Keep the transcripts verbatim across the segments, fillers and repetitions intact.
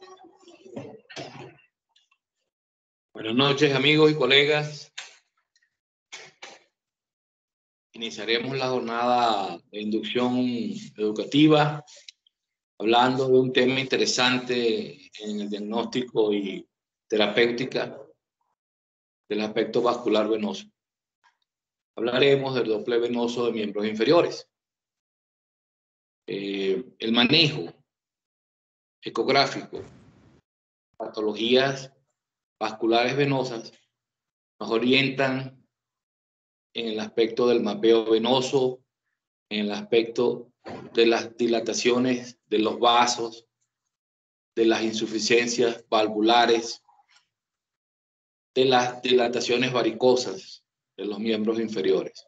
Buenas noches, amigos y colegas. Iniciaremos la jornada de inducción educativa hablando de un tema interesante en el diagnóstico y terapéutica del aspecto vascular venoso. Hablaremos del Doppler venoso de miembros inferiores. Eh, el manejo ecográfico, patologías vasculares venosas nos orientan en el aspecto del mapeo venoso, en el aspecto de las dilataciones de los vasos, de las insuficiencias valvulares, de las dilataciones varicosas de los miembros inferiores.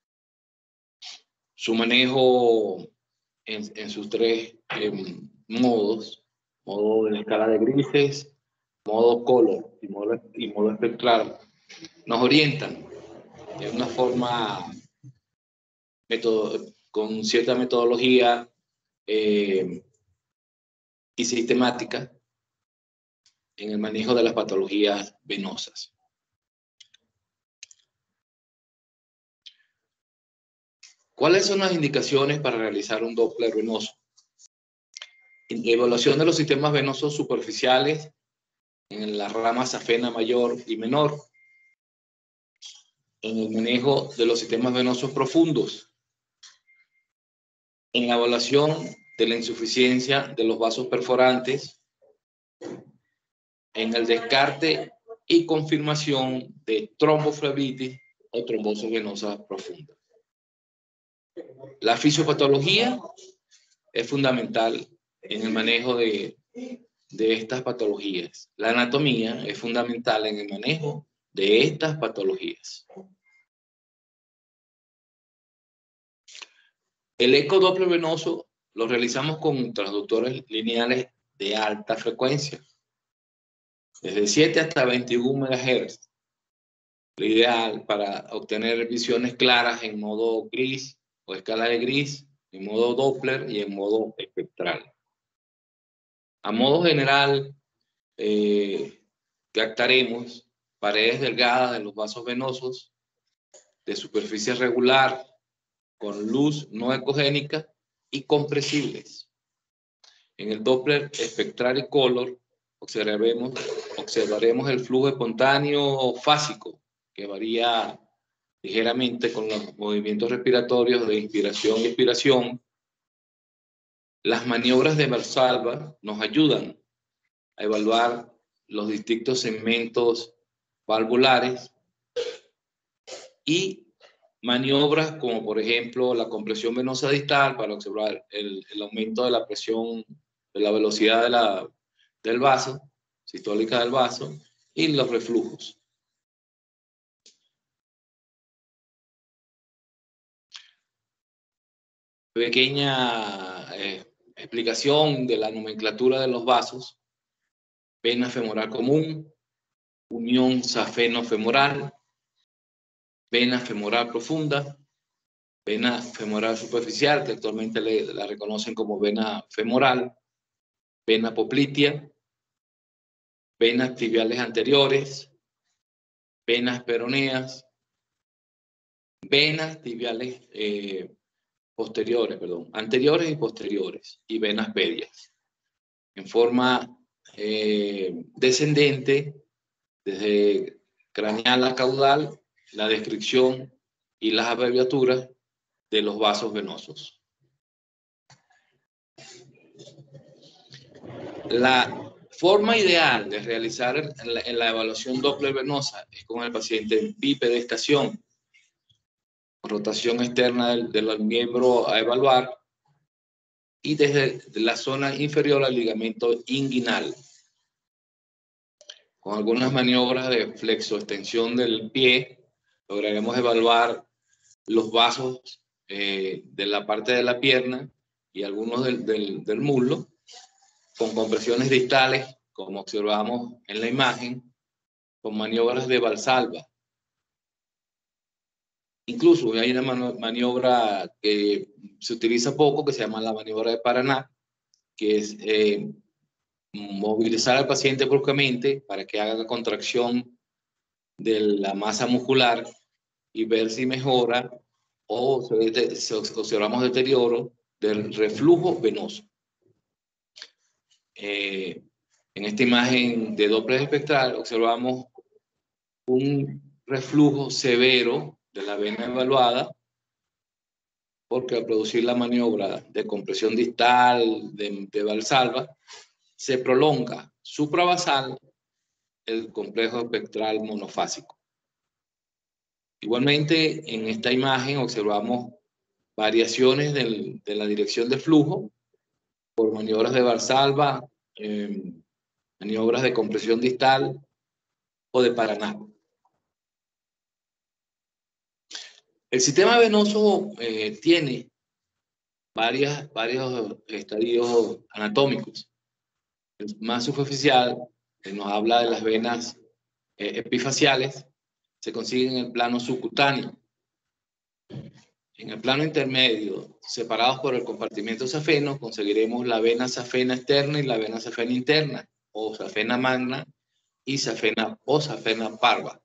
Su manejo en, en sus tres eh, modos, modo de escala de grises, modo color y modo, y modo espectral, nos orientan de una forma metodo, con cierta metodología eh, y sistemática en el manejo de las patologías venosas. ¿Cuáles son las indicaciones para realizar un Doppler venoso? Evaluación de los sistemas venosos superficiales en la rama safena mayor y menor. En el manejo de los sistemas venosos profundos. En la evaluación de la insuficiencia de los vasos perforantes. En el descarte y confirmación de tromboflebitis o trombosis venosa profunda. La fisiopatología es fundamental en el manejo de, de estas patologías. La anatomía es fundamental en el manejo de estas patologías. El ecodoppler venoso lo realizamos con transductores lineales de alta frecuencia, desde siete hasta veintiuno megahercios. Lo ideal para obtener visiones claras en modo gris o escala de gris, en modo Doppler y en modo espectral. A modo general, eh, captaremos paredes delgadas de los vasos venosos de superficie regular, con luz no ecogénica y compresibles. En el Doppler espectral y color observaremos, observaremos el flujo espontáneo fásico, que varía ligeramente con los movimientos respiratorios de inspiración y expiración. Las maniobras de Valsalva nos ayudan a evaluar los distintos segmentos valvulares y maniobras como por ejemplo la compresión venosa distal para observar el, el aumento de la presión, de la velocidad de la, del vaso, sistólica del vaso, y los reflujos. Pequeña eh, explicación de la nomenclatura de los vasos. Vena femoral común, unión safeno-femoral, vena femoral profunda, vena femoral superficial, que actualmente le, la reconocen como vena femoral, vena poplitea, venas tibiales anteriores, venas peroneas, venas tibiales eh, posteriores, perdón, anteriores y posteriores, y venas medias. En forma eh, descendente, desde craneal a caudal, la descripción y las abreviaturas de los vasos venosos. La forma ideal de realizar la, la evaluación Doppler venosa es con el paciente en bipedestación, rotación externa del, del miembro a evaluar y desde la zona inferior al ligamento inguinal. Con algunas maniobras de flexo-extensión del pie, lograremos evaluar los vasos eh, de la parte de la pierna y algunos del, del, del muslo, con compresiones distales, como observamos en la imagen, con maniobras de Valsalva. Incluso hay una maniobra que se utiliza poco, que se llama la maniobra de Paraná, que es eh, movilizar al paciente bruscamente para que haga contracción de la masa muscular y ver si mejora o si observamos deterioro del reflujo venoso. Eh, en esta imagen de Doppler espectral observamos un reflujo severo de la vena evaluada, porque al producir la maniobra de compresión distal de, de Valsalva, se prolonga supravasal el complejo espectral monofásico. Igualmente, en esta imagen observamos variaciones del, de la dirección de flujo por maniobras de Valsalva, eh, maniobras de compresión distal o de Paraná. El sistema venoso eh, tiene varias, varios estadios anatómicos. El más superficial, que nos habla de las venas eh, epifaciales, se consigue en el plano subcutáneo. En el plano intermedio, separados por el compartimento safeno, conseguiremos la vena safena externa y la vena safena interna, o safena magna y safena o safena parva.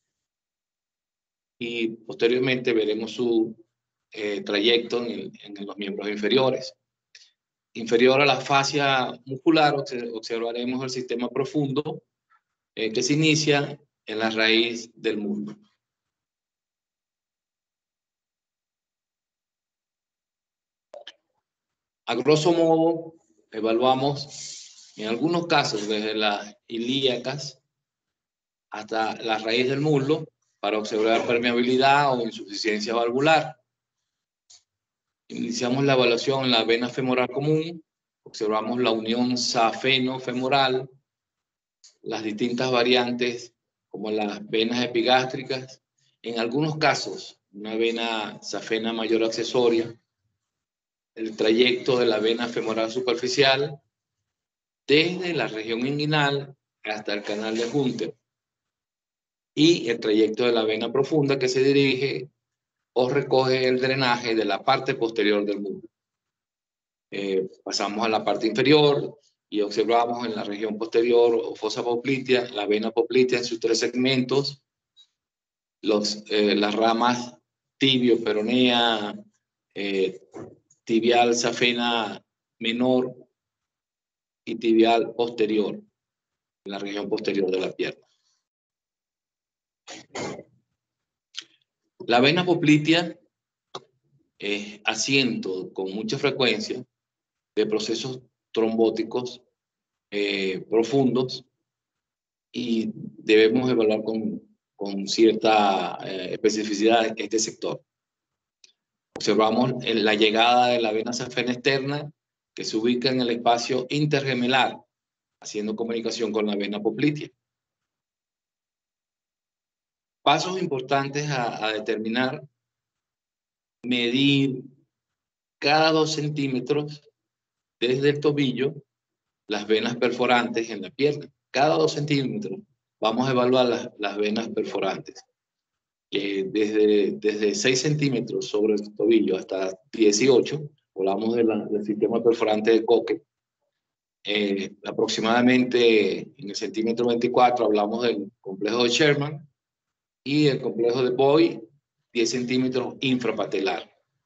Y posteriormente veremos su eh, trayecto en, el, en los miembros inferiores. Inferior a la fascia muscular observaremos el sistema profundo eh, que se inicia en la raíz del muslo. A grosso modo, evaluamos en algunos casos desde las ilíacas hasta la raíz del muslo para observar permeabilidad o insuficiencia valvular. Iniciamos la evaluación en la vena femoral común, observamos la unión safeno-femoral, las distintas variantes como las venas epigástricas, en algunos casos una vena safena mayor accesoria, el trayecto de la vena femoral superficial desde la región inguinal hasta el canal de Hunter y el trayecto de la vena profunda que se dirige o recoge el drenaje de la parte posterior del muslo. Eh, pasamos a la parte inferior y observamos en la región posterior o fosa poplitea, la vena poplitea en sus tres segmentos, los, eh, las ramas tibio, peronea, eh, tibial, safena menor y tibial posterior, en la región posterior de la pierna. La vena poplitea es asiento con mucha frecuencia de procesos trombóticos eh, profundos y debemos evaluar con, con cierta eh, especificidad este sector. Observamos en la llegada de la vena safena externa que se ubica en el espacio intergemelar, haciendo comunicación con la vena poplitea. Pasos importantes a, a determinar: medir cada dos centímetros desde el tobillo las venas perforantes en la pierna. Cada dos centímetros vamos a evaluar las, las venas perforantes. Eh, desde, desde seis centímetros sobre el tobillo hasta dieciocho, hablamos de la, del sistema perforante de Koch. Eh, aproximadamente en el centímetro veinticuatro hablamos del complejo de Sherman y el complejo de Boy, diez centímetros infrapatelar.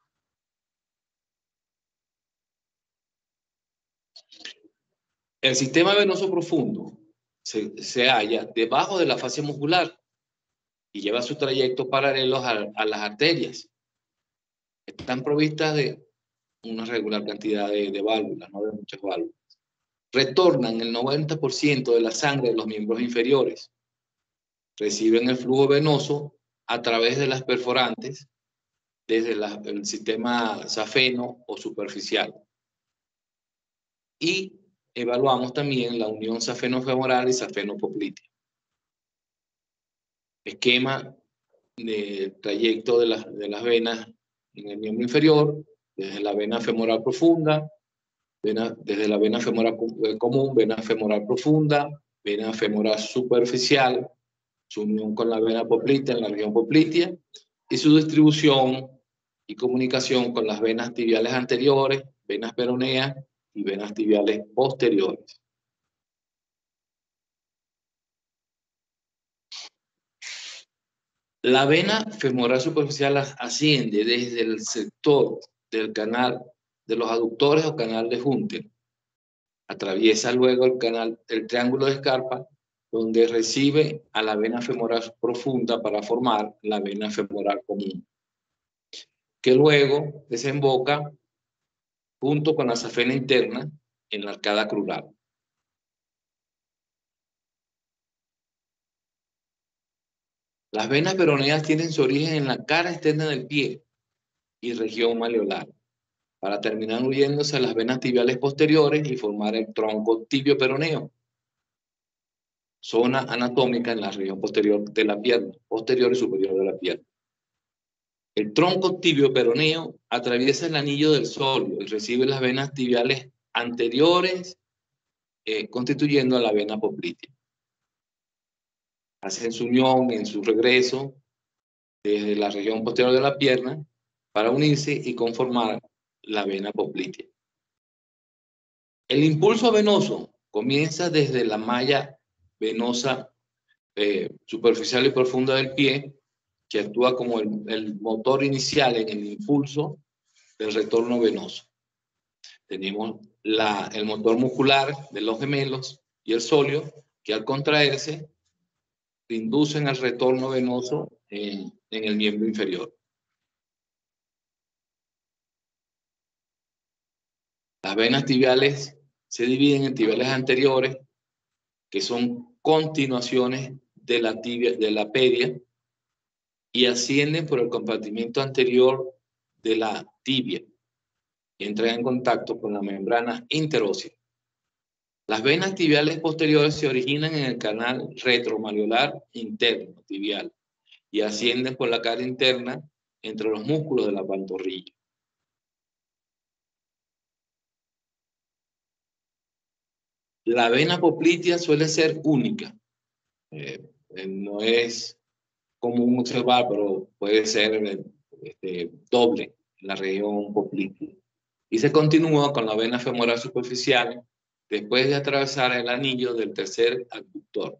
El sistema venoso profundo se, se halla debajo de la fascia muscular y lleva su trayecto paralelo a, a las arterias. Están provistas de una regular cantidad de, de válvulas, no de muchas válvulas. Retornan el noventa por ciento de la sangre de los miembros inferiores. Reciben el flujo venoso a través de las perforantes desde la, el sistema safeno o superficial. Y evaluamos también la unión safeno-femoral y safeno-poplitea. Esquema de trayecto de, la, de las venas en el miembro inferior, desde la vena femoral profunda, vena, desde la vena femoral común, vena femoral profunda, vena femoral superficial, su unión con la vena poplitea en la región poplitea, y su distribución y comunicación con las venas tibiales anteriores, venas peroneas y venas tibiales posteriores. La vena femoral superficial asciende desde el sector del canal de los aductores o canal de Hunter. Atraviesa luego el canal, el triángulo de Scarpa, donde recibe a la vena femoral profunda para formar la vena femoral común, que luego desemboca junto con la safena interna en la arcada crural. Las venas peroneas tienen su origen en la cara externa del pie y región malleolar, para terminar uniéndose a las venas tibiales posteriores y formar el tronco tibio peroneo, zona anatómica en la región posterior de la pierna, posterior y superior de la pierna. El tronco tibio peroneo atraviesa el anillo del sóleo y recibe las venas tibiales anteriores, eh, constituyendo la vena poplitea. Hacen su unión en su regreso desde la región posterior de la pierna para unirse y conformar la vena poplitea. El impulso venoso comienza desde la malla venosa eh, superficial y profunda del pie, que actúa como el, el motor inicial en el impulso del retorno venoso. Tenemos la, el motor muscular de los gemelos y el sóleo, que al contraerse inducen al retorno venoso en, en el miembro inferior. Las venas tibiales se dividen en tibiales anteriores, que son continuaciones de la tibia, de la pedia, y ascienden por el compartimiento anterior de la tibia y entran en contacto con la membrana interósea. Las venas tibiales posteriores se originan en el canal retromalleolar interno tibial y ascienden por la cara interna entre los músculos de la pantorrilla. La vena poplitea suele ser única. Eh, no es común observar, pero puede ser este, doble en la región poplitea. Y se continúa con la vena femoral superficial después de atravesar el anillo del tercer abductor.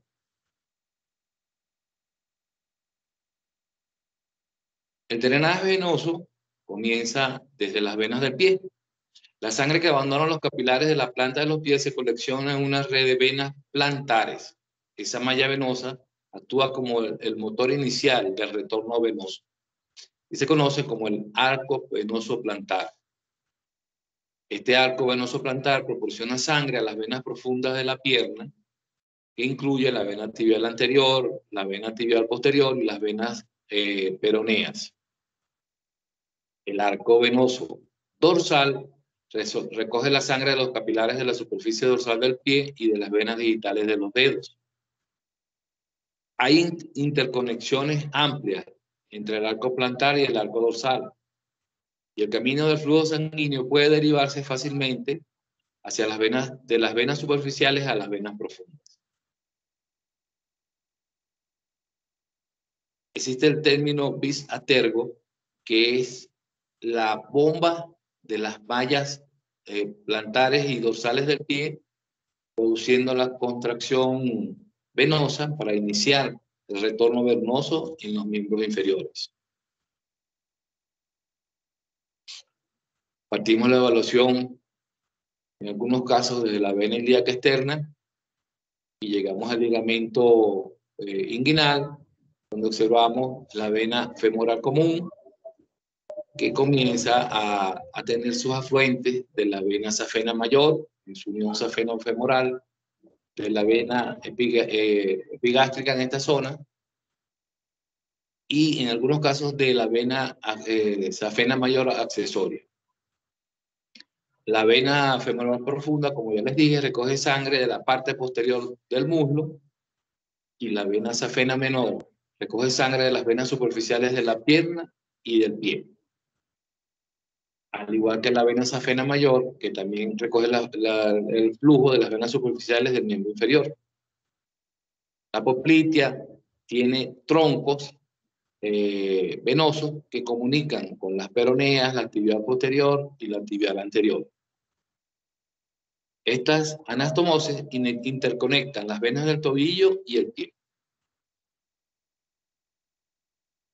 El drenaje venoso comienza desde las venas del pie. La sangre que abandona los capilares de la planta de los pies se colecciona en una red de venas plantares. Esa malla venosa actúa como el, el motor inicial del retorno venoso y se conoce como el arco venoso plantar. Este arco venoso plantar proporciona sangre a las venas profundas de la pierna, que incluye la vena tibial anterior, la vena tibial posterior y las venas eh, peroneas. El arco venoso dorsal recoge la sangre de los capilares de la superficie dorsal del pie y de las venas digitales de los dedos. Hay interconexiones amplias entre el arco plantar y el arco dorsal, y el camino del flujo sanguíneo puede derivarse fácilmente hacia las venas, de las venas superficiales a las venas profundas. Existe el término vis a tergo, que es la bomba de las mallas eh, plantares y dorsales del pie, produciendo la contracción venosa para iniciar el retorno venoso en los miembros inferiores. Partimos la evaluación, en algunos casos, desde la vena ilíaca externa y llegamos al ligamento eh, inguinal, donde observamos la vena femoral común, que comienza a, a tener sus afluentes de la vena safena mayor, en su unión safeno-femoral, de la vena epiga, eh, epigástrica en esta zona, y en algunos casos de la vena eh, safena mayor accesoria. La vena femoral profunda, como ya les dije, recoge sangre de la parte posterior del muslo, y la vena safena menor recoge sangre de las venas superficiales de la pierna y del pie. Al igual que la vena safena mayor, que también recoge la, la, el flujo de las venas superficiales del miembro inferior. La poplitea tiene troncos eh, venosos que comunican con las peroneas, la tibial posterior y la tibial anterior. Estas anastomosis interconectan las venas del tobillo y el pie.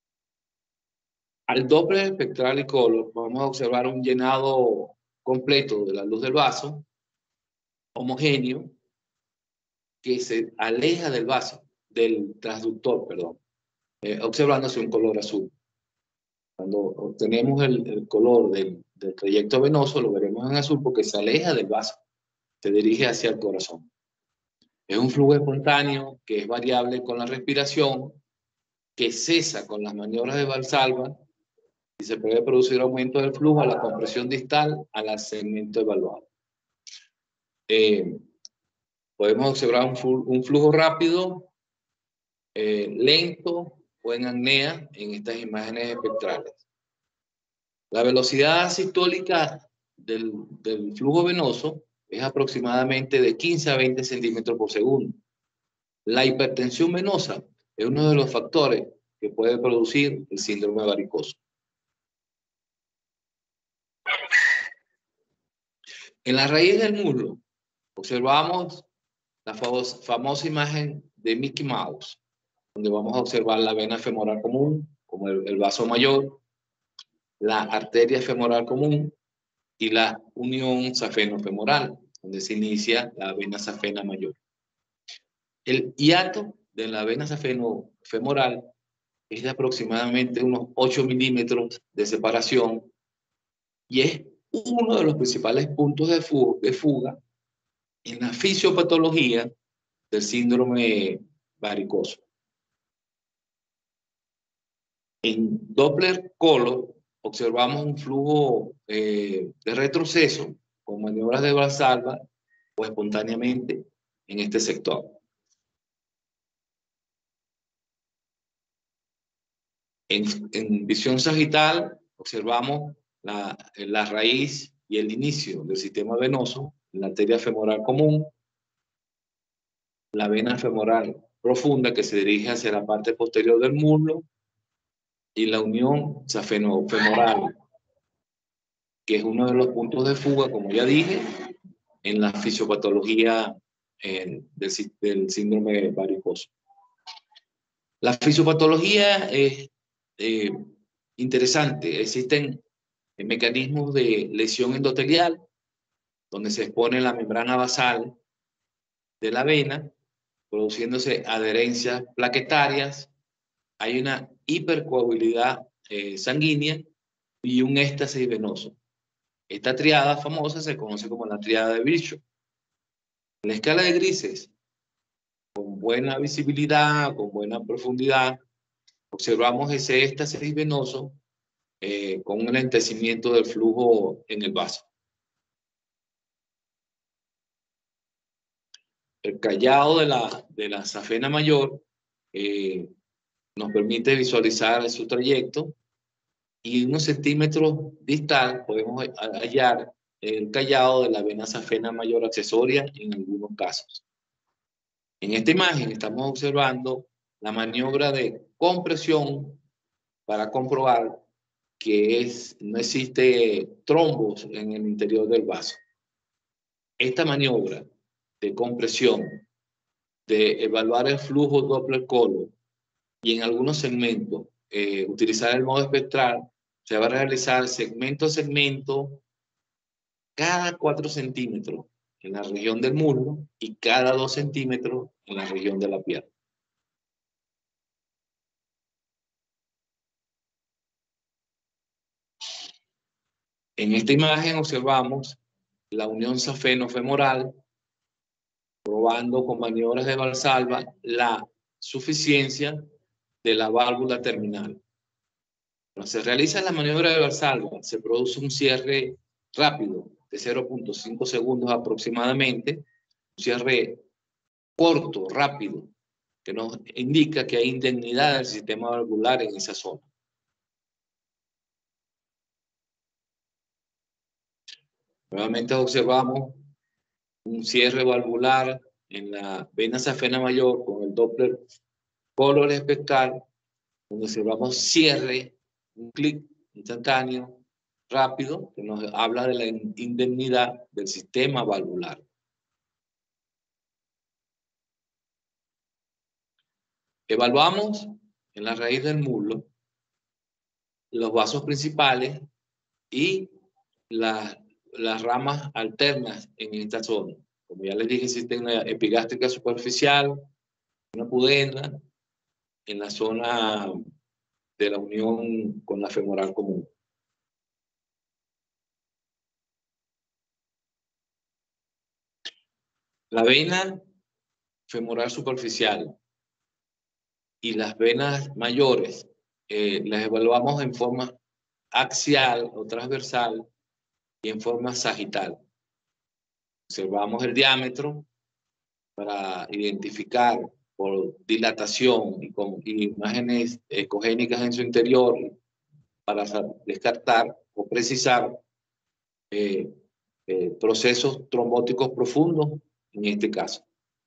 Al Doppler espectral y color vamos a observar un llenado completo de la luz del vaso, homogéneo, que se aleja del vaso, del transductor, perdón, eh, observándose un color azul. Cuando obtenemos el, el color del, del trayecto venoso, lo veremos en azul porque se aleja del vaso, se dirige hacia el corazón. Es un flujo espontáneo que es variable con la respiración, que cesa con las maniobras de Valsalva y se puede producir aumento del flujo a la compresión distal al segmento evaluado. Eh, podemos observar un, un flujo rápido, eh, lento o en apnea en estas imágenes espectrales. La velocidad sistólica del, del flujo venoso es aproximadamente de quince a veinte centímetros por segundo. La hipertensión venosa es uno de los factores que puede producir el síndrome varicoso. En la raíz del muslo observamos la famosa imagen de Mickey Mouse, donde vamos a observar la vena femoral común, como el, el vaso mayor, la arteria femoral común y la unión safeno-femoral, donde se inicia la vena safena mayor. El hiato de la vena safeno-femoral es de aproximadamente unos ocho milímetros de separación y es uno de los principales puntos de fuga, de fuga en la fisiopatología del síndrome varicoso. En Doppler color observamos un flujo eh, de retroceso con maniobras de Valsalva o espontáneamente en este sector. En, en visión sagital observamos la, la raíz y el inicio del sistema venoso, la arteria femoral común, la vena femoral profunda que se dirige hacia la parte posterior del muslo y la unión safeno-femoral, que es uno de los puntos de fuga, como ya dije, en la fisiopatología eh, del, del síndrome varicoso. La fisiopatología es eh, interesante. Existen mecanismos de lesión endotelial, donde se expone la membrana basal de la vena, produciéndose adherencias plaquetarias. Hay una hipercoagulabilidad eh, sanguínea y un éxtasis venoso. Esta triada famosa se conoce como la triada de Virchow. En la escala de grises, con buena visibilidad, con buena profundidad, observamos ese éxtasis venoso eh, con un enlentecimiento del flujo en el vaso. El callado de la, de la safena mayor eh, nos permite visualizar su trayecto y unos centímetros distal podemos hallar el callado de la vena safena mayor accesoria en algunos casos. En esta imagen estamos observando la maniobra de compresión para comprobar que es, no existe trombos en el interior del vaso. Esta maniobra de compresión, de evaluar el flujo Doppler color y en algunos segmentos eh, utilizar el modo espectral, se va a realizar segmento a segmento cada cuatro centímetros en la región del muslo y cada dos centímetros en la región de la pierna. En esta imagen observamos la unión safeno-femoral, probando con maniobras de Valsalva la suficiencia de la válvula terminal. Cuando se realiza la maniobra de Valsalva, se produce un cierre rápido de cero punto cinco segundos aproximadamente, un cierre corto, rápido, que nos indica que hay indignidad del sistema valvular en esa zona. Nuevamente observamos un cierre valvular en la vena safena mayor con el Doppler color espectral, donde observamos cierre, un clic instantáneo, rápido, que nos habla de la indemnidad del sistema valvular. Evaluamos en la raíz del muslo los vasos principales y la, las ramas alternas en esta zona. Como ya les dije, existe una epigástrica superficial, una pudenda, en la zona de la unión con la femoral común. La vena femoral superficial y las venas mayores eh, las evaluamos en forma axial o transversal y en forma sagital. Observamos el diámetro para identificar por dilatación y con imágenes ecogénicas en su interior para descartar o precisar eh, eh, procesos trombóticos profundos en este caso.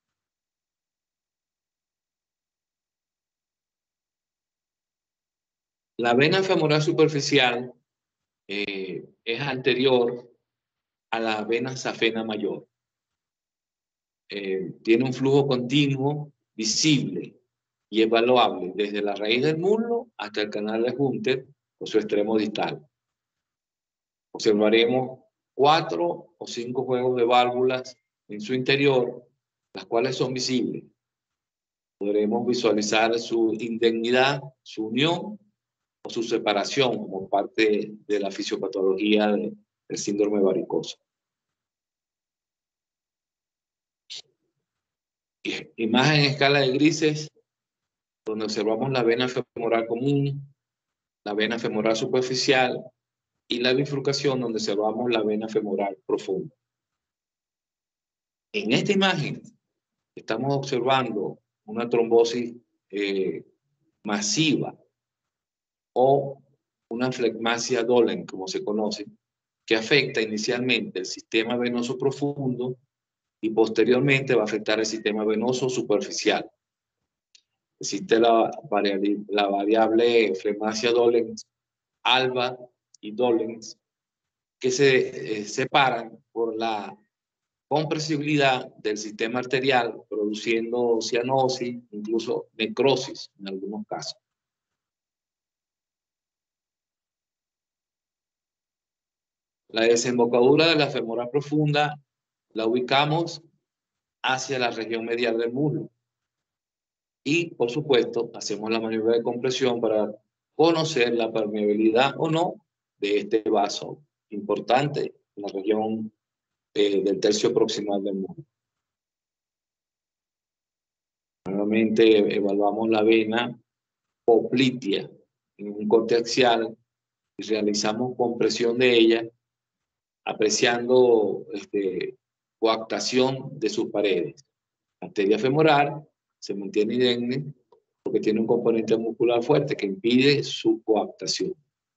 La vena femoral superficial eh, es anterior a la vena safena mayor. Eh, tiene un flujo continuo, visible y evaluable desde la raíz del muslo hasta el canal de Hunter o su extremo distal. Observaremos cuatro o cinco juegos de válvulas en su interior, las cuales son visibles. Podremos visualizar su indemnidad, su unión o su separación como parte de la fisiopatología de, del síndrome varicoso. Imagen en escala de grises, donde observamos la vena femoral común, la vena femoral superficial y la bifurcación donde observamos la vena femoral profunda. En esta imagen estamos observando una trombosis eh, masiva o una flegmasia dolens, como se conoce, que afecta inicialmente el sistema venoso profundo y posteriormente va a afectar el sistema venoso superficial. Existe la variable, la variable flegmasia dolens alba y dolens que se eh, separan por la compresibilidad del sistema arterial, produciendo cianosis, incluso necrosis en algunos casos. La desembocadura de la femoral profunda la ubicamos hacia la región medial del muslo. Y, por supuesto, hacemos la maniobra de compresión para conocer la permeabilidad o no de este vaso importante en la región eh, del tercio proximal del muslo. Nuevamente evaluamos la vena poplitea en un corte axial y realizamos compresión de ella, apreciando este, coactación de sus paredes. La arteria femoral se mantiene indemne porque tiene un componente muscular fuerte que impide su coactación.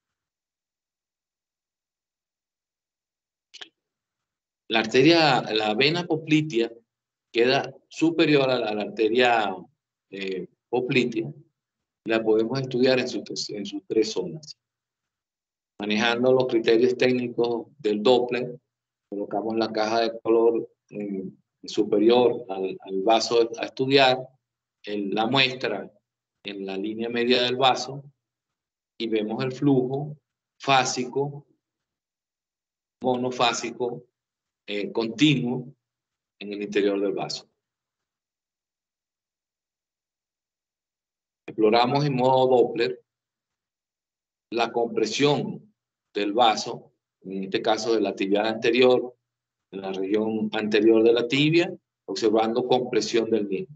La arteria, la vena poplitea queda superior a la, a la arteria eh, poplitea. La podemos estudiar en, su, en sus tres zonas. Manejando los criterios técnicos del Doppler, colocamos la caja de color eh, superior al, al vaso a estudiar, en la muestra en la línea media del vaso y vemos el flujo fásico, monofásico, eh, continuo en el interior del vaso. Exploramos en modo Doppler la compresión del vaso, en este caso de la tibial anterior, en la región anterior de la tibia, observando compresión del mismo.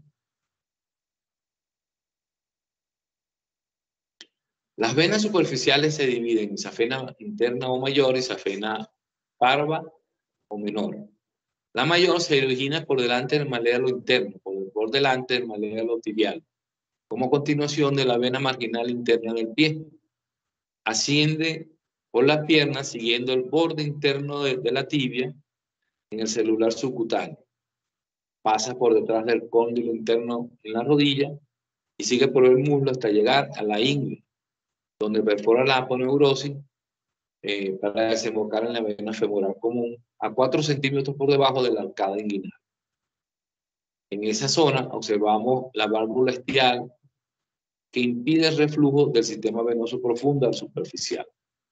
Las venas superficiales se dividen en safena interna o mayor y safena parva o menor. La mayor se origina por delante del maléolo interno, por, por delante del maléolo tibial, como continuación de la vena marginal interna del pie. Asciende por las piernas siguiendo el borde interno de, de la tibia en el celular subcutáneo. Pasa por detrás del cóndilo interno en la rodilla y sigue por el muslo hasta llegar a la ingle, donde perfora la aponeurosis eh, para desembocar en la vena femoral común a cuatro centímetros por debajo de la arcada inguinal. En esa zona observamos la válvula estial que impide el reflujo del sistema venoso profundo al superficial.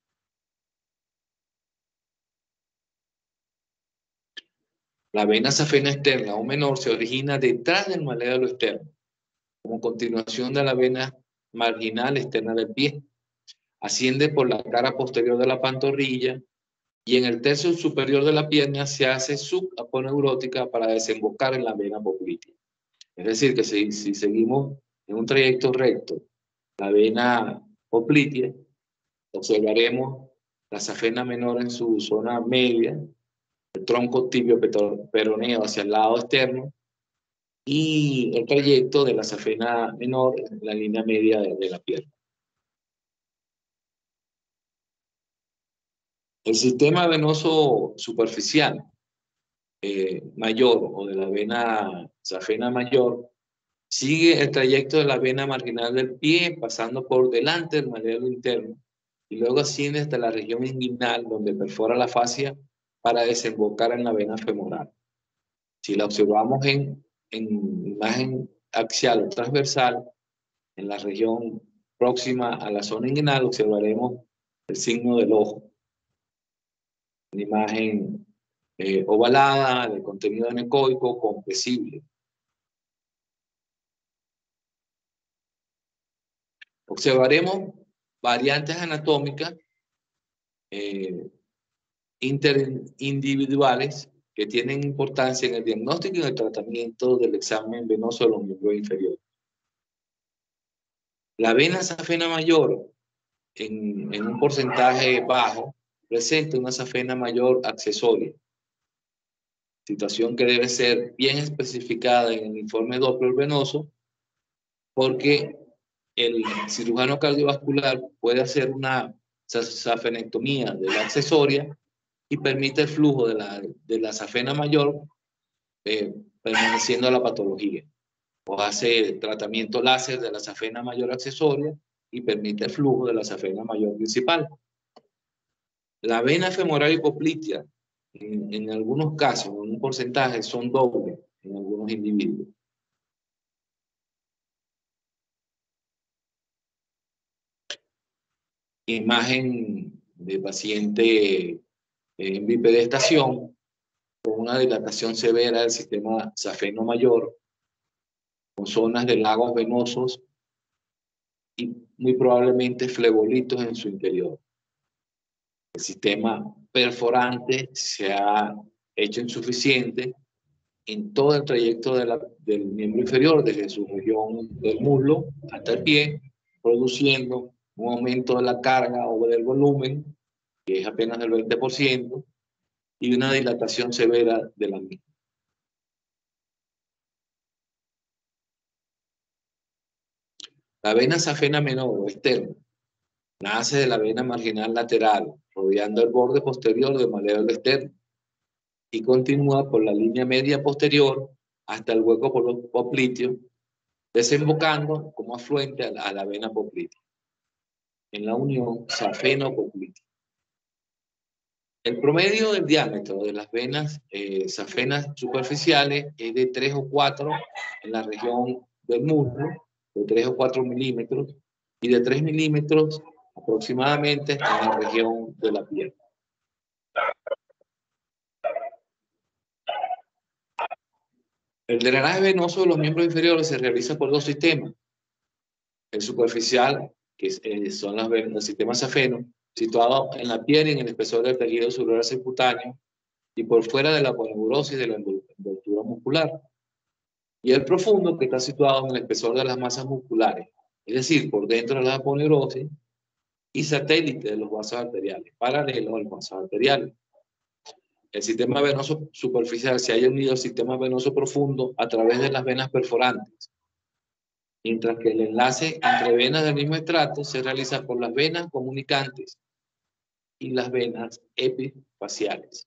La vena safena externa o menor se origina detrás del maléolo externo, como continuación de la vena marginal externa del pie. Asciende por la cara posterior de la pantorrilla y en el tercio superior de la pierna se hace subaponeurótica para desembocar en la vena poplitea. Es decir, que si, si seguimos en un trayecto recto la vena poplitea, observaremos la safena menor en su zona media, el tronco tibio peroneo hacia el lado externo y el trayecto de la safena menor en la línea media de, de la pierna. El sistema venoso superficial eh, mayor o de la vena safena mayor sigue el trayecto de la vena marginal del pie pasando por delante del maléolo interno y luego asciende hasta la región inguinal donde perfora la fascia para desembocar en la vena femoral. Si la observamos en, en imagen axial o transversal, en la región próxima a la zona inguinal observaremos el signo del ojo. Una imagen eh, ovalada, de contenido anecoico, compresible. Observaremos variantes anatómicas eh, interindividuales que tienen importancia en el diagnóstico y en el tratamiento del examen venoso de los miembros inferiores. La vena safena mayor, en, en un porcentaje bajo, presenta una safena mayor accesoria, situación que debe ser bien especificada en el informe Doppler venoso, porque el cirujano cardiovascular puede hacer una safenectomía de la accesoria y permite el flujo de la, de la safena mayor eh, permaneciendo la patología. O hace tratamiento láser de la safena mayor accesoria y permite el flujo de la safena mayor principal. La vena femoral hipoplitea, en, en algunos casos, en un porcentaje, son dobles en algunos individuos. Imagen de paciente en bipedestación con una dilatación severa del sistema safeno mayor, con zonas de lagos venosos y muy probablemente flebolitos en su interior. El sistema perforante se ha hecho insuficiente en todo el trayecto de la, del miembro inferior, desde su región del muslo hasta el pie, produciendo un aumento de la carga o del volumen, que es apenas del veinte por ciento, y una dilatación severa de la misma. La vena safena menor o externa nace de la vena marginal lateral, rodeando el borde posterior del maléolo externo, y continúa por la línea media posterior hasta el hueco popliteo, desembocando como afluente a la, a la vena poplitea, en la unión safeno-poplitea. El promedio del diámetro de las venas eh, safenas superficiales es de tres o cuatro en la región del muslo, de tres o cuatro milímetros, y de tres milímetros aproximadamente en la región de la pierna. El drenaje venoso de los miembros inferiores se realiza por dos sistemas. El superficial, que es, eh, son las venas del sistema safeno, situado en la piel y en el espesor del tejido celular subcutáneo, y por fuera de la aponeurosis de la envoltura muscular. Y el profundo, que está situado en el espesor de las masas musculares, es decir, por dentro de la aponeurosis y satélite de los vasos arteriales, paralelo a los vasos arteriales. El sistema venoso superficial se halla unido al sistema venoso profundo a través de las venas perforantes, mientras que el enlace entre venas del mismo estrato se realiza por las venas comunicantes y las venas epifaciales.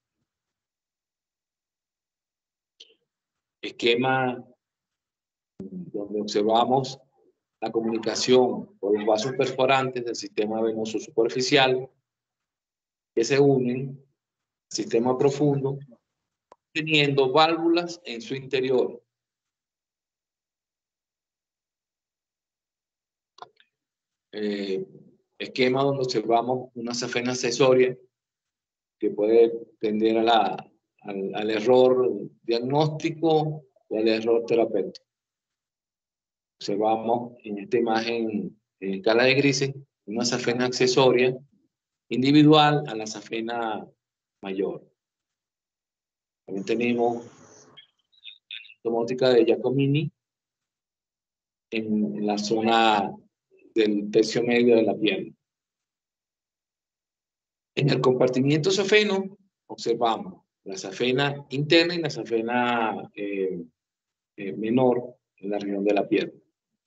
Esquema donde observamos la comunicación por los vasos perforantes del sistema venoso superficial que se unen al sistema profundo teniendo válvulas en su interior. eh, esquema donde observamos una safena accesoria que puede tender a la, al, al error diagnóstico o al error terapéutico. Observamos en esta imagen en escala de grises una safena accesoria individual a la safena mayor. También tenemos domótica de Giacomini en, en la zona del tercio medio de la pierna. En el compartimiento safeno observamos la safena interna y la safena eh, eh, menor en la región de la pierna.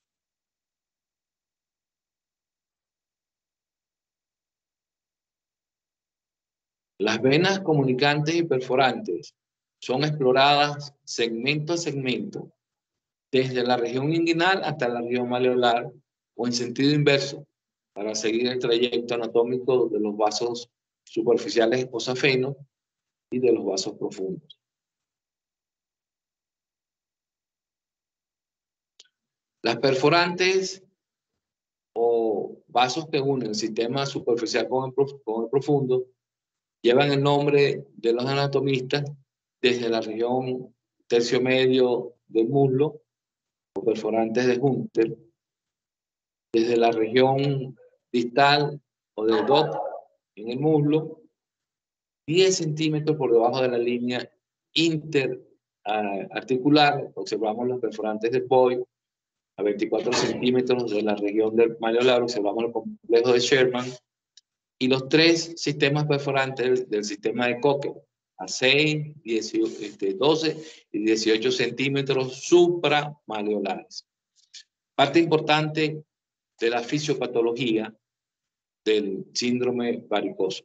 Las venas comunicantes y perforantes son exploradas segmento a segmento, desde la región inguinal hasta la región malleolar o en sentido inverso, para seguir el trayecto anatómico de los vasos superficiales o safenos y de los vasos profundos. Las perforantes o vasos que unen el sistema superficial con el, con el profundo llevan el nombre de los anatomistas desde la región tercio medio del muslo o perforantes de Hunter, desde la región distal o del D O T en el muslo, diez centímetros por debajo de la línea interarticular, observamos los perforantes de Boyd, a veinticuatro centímetros de la región del malleolar, observamos el complejo de Sherman, y los tres sistemas perforantes del, del sistema de Coque, a seis, doce y dieciocho centímetros supramaleolares. Parte importante de la fisiopatología del síndrome varicoso.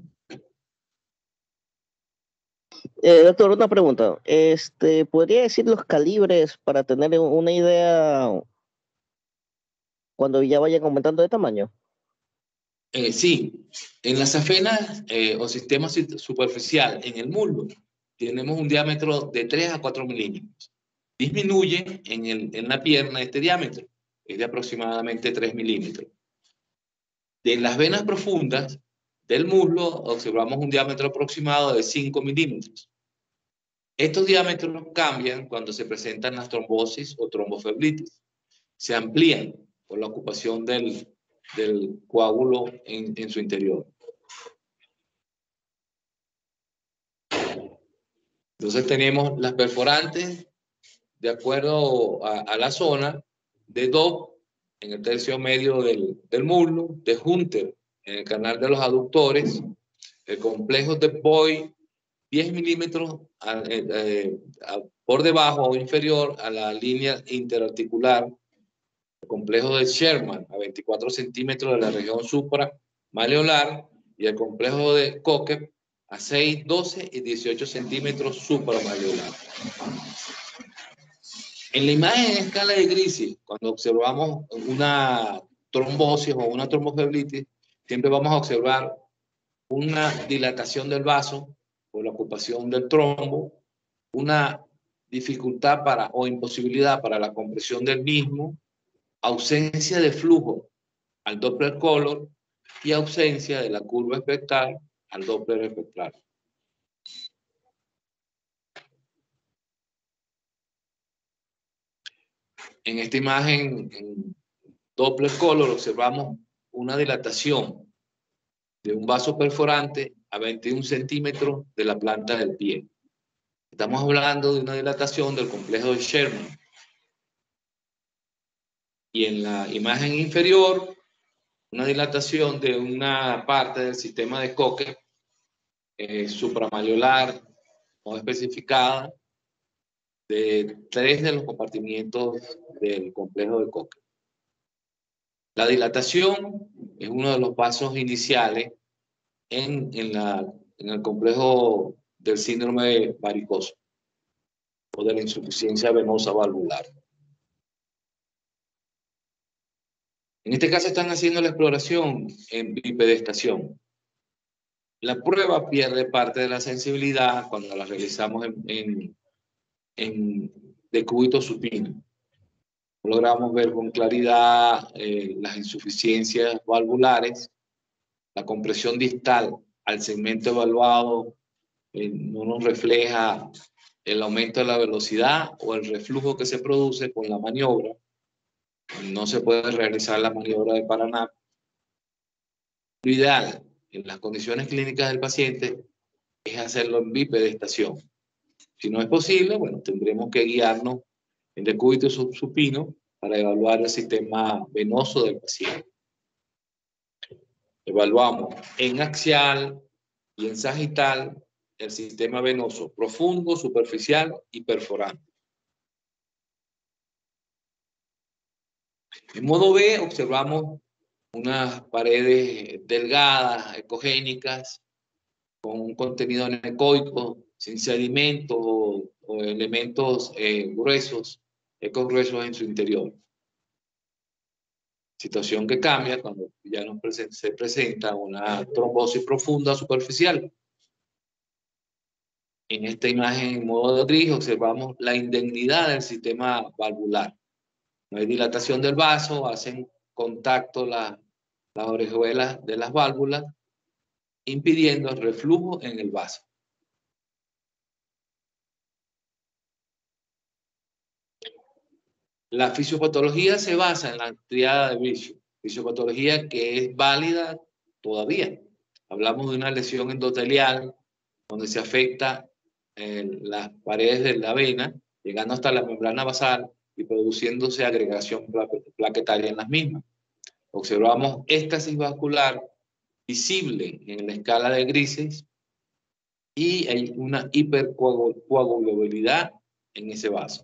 Eh, doctor, una pregunta. Este, ¿podría decir los calibres para tener una idea cuando ya vayan aumentando de tamaño? Eh, sí, en las safenas eh, o sistema superficial en el muslo tenemos un diámetro de tres a cuatro milímetros. Disminuye en, el, en la pierna este diámetro, es de aproximadamente tres milímetros. De las venas profundas del muslo observamos un diámetro aproximado de cinco milímetros. Estos diámetros cambian cuando se presentan las trombosis o tromboflebitis. Se amplían por la ocupación del, del coágulo en, en su interior. Entonces tenemos las perforantes de acuerdo a, a la zona, de D O P en el tercio medio del, del muslo, de Hunter en el canal de los aductores, el complejo de Boyd diez milímetros a, eh, a, por debajo o inferior a la línea interarticular, el complejo de Sherman a veinticuatro centímetros de la región supramaleolar y el complejo de Coque a seis, doce y dieciocho centímetros supramaleolar. En la imagen en escala de Grici, cuando observamos una trombosis o una tromboflebitis, siempre vamos a observar una dilatación del vaso por la ocupación del trombo, una dificultad para o imposibilidad para la compresión del mismo, ausencia de flujo al Doppler color y ausencia de la curva espectral al Doppler espectral. En esta imagen, en Doppler color, observamos una dilatación de un vaso perforante a veintiún centímetros de la planta del pie. Estamos hablando de una dilatación del complejo de Sherman. Y en la imagen inferior, una dilatación de una parte del sistema de Coque eh, supramaleolar no especificada de tres de los compartimientos del complejo de Coque. La dilatación es uno de los pasos iniciales en, en, la, en el complejo del síndrome varicoso o de la insuficiencia venosa valvular. En este caso están haciendo la exploración en bipedestación. La prueba pierde parte de la sensibilidad cuando la realizamos en, en, en decúbito supino. Logramos ver con claridad eh, las insuficiencias valvulares, la compresión distal al segmento evaluado eh, no nos refleja el aumento de la velocidad o el reflujo que se produce con la maniobra. No se puede realizar la maniobra de Paraná. Lo ideal en las condiciones clínicas del paciente es hacerlo en bipedestación. Si no es posible, bueno, tendremos que guiarnos en decúbito supino para evaluar el sistema venoso del paciente. Evaluamos en axial y en sagital el sistema venoso profundo, superficial y perforante. En modo B observamos unas paredes delgadas, ecogénicas, con un contenido anecoico, sin sedimentos o, o elementos eh, gruesos, ecos gruesos en su interior. Situación que cambia cuando ya nos presenta, se presenta una trombosis profunda superficial. En esta imagen en modo gris observamos la indemnidad del sistema valvular. No hay dilatación del vaso, hacen contacto la, las orejuelas de las válvulas, impidiendo el reflujo en el vaso. La fisiopatología se basa en la triada de Virchow, fisiopatología que es válida todavía. Hablamos de una lesión endotelial donde se afecta eh, las paredes de la vena, llegando hasta la membrana basal y produciéndose agregación plaquetaria en las mismas. Observamos éstasis vascular visible en la escala de grises y hay una hipercoagulabilidad en ese vaso.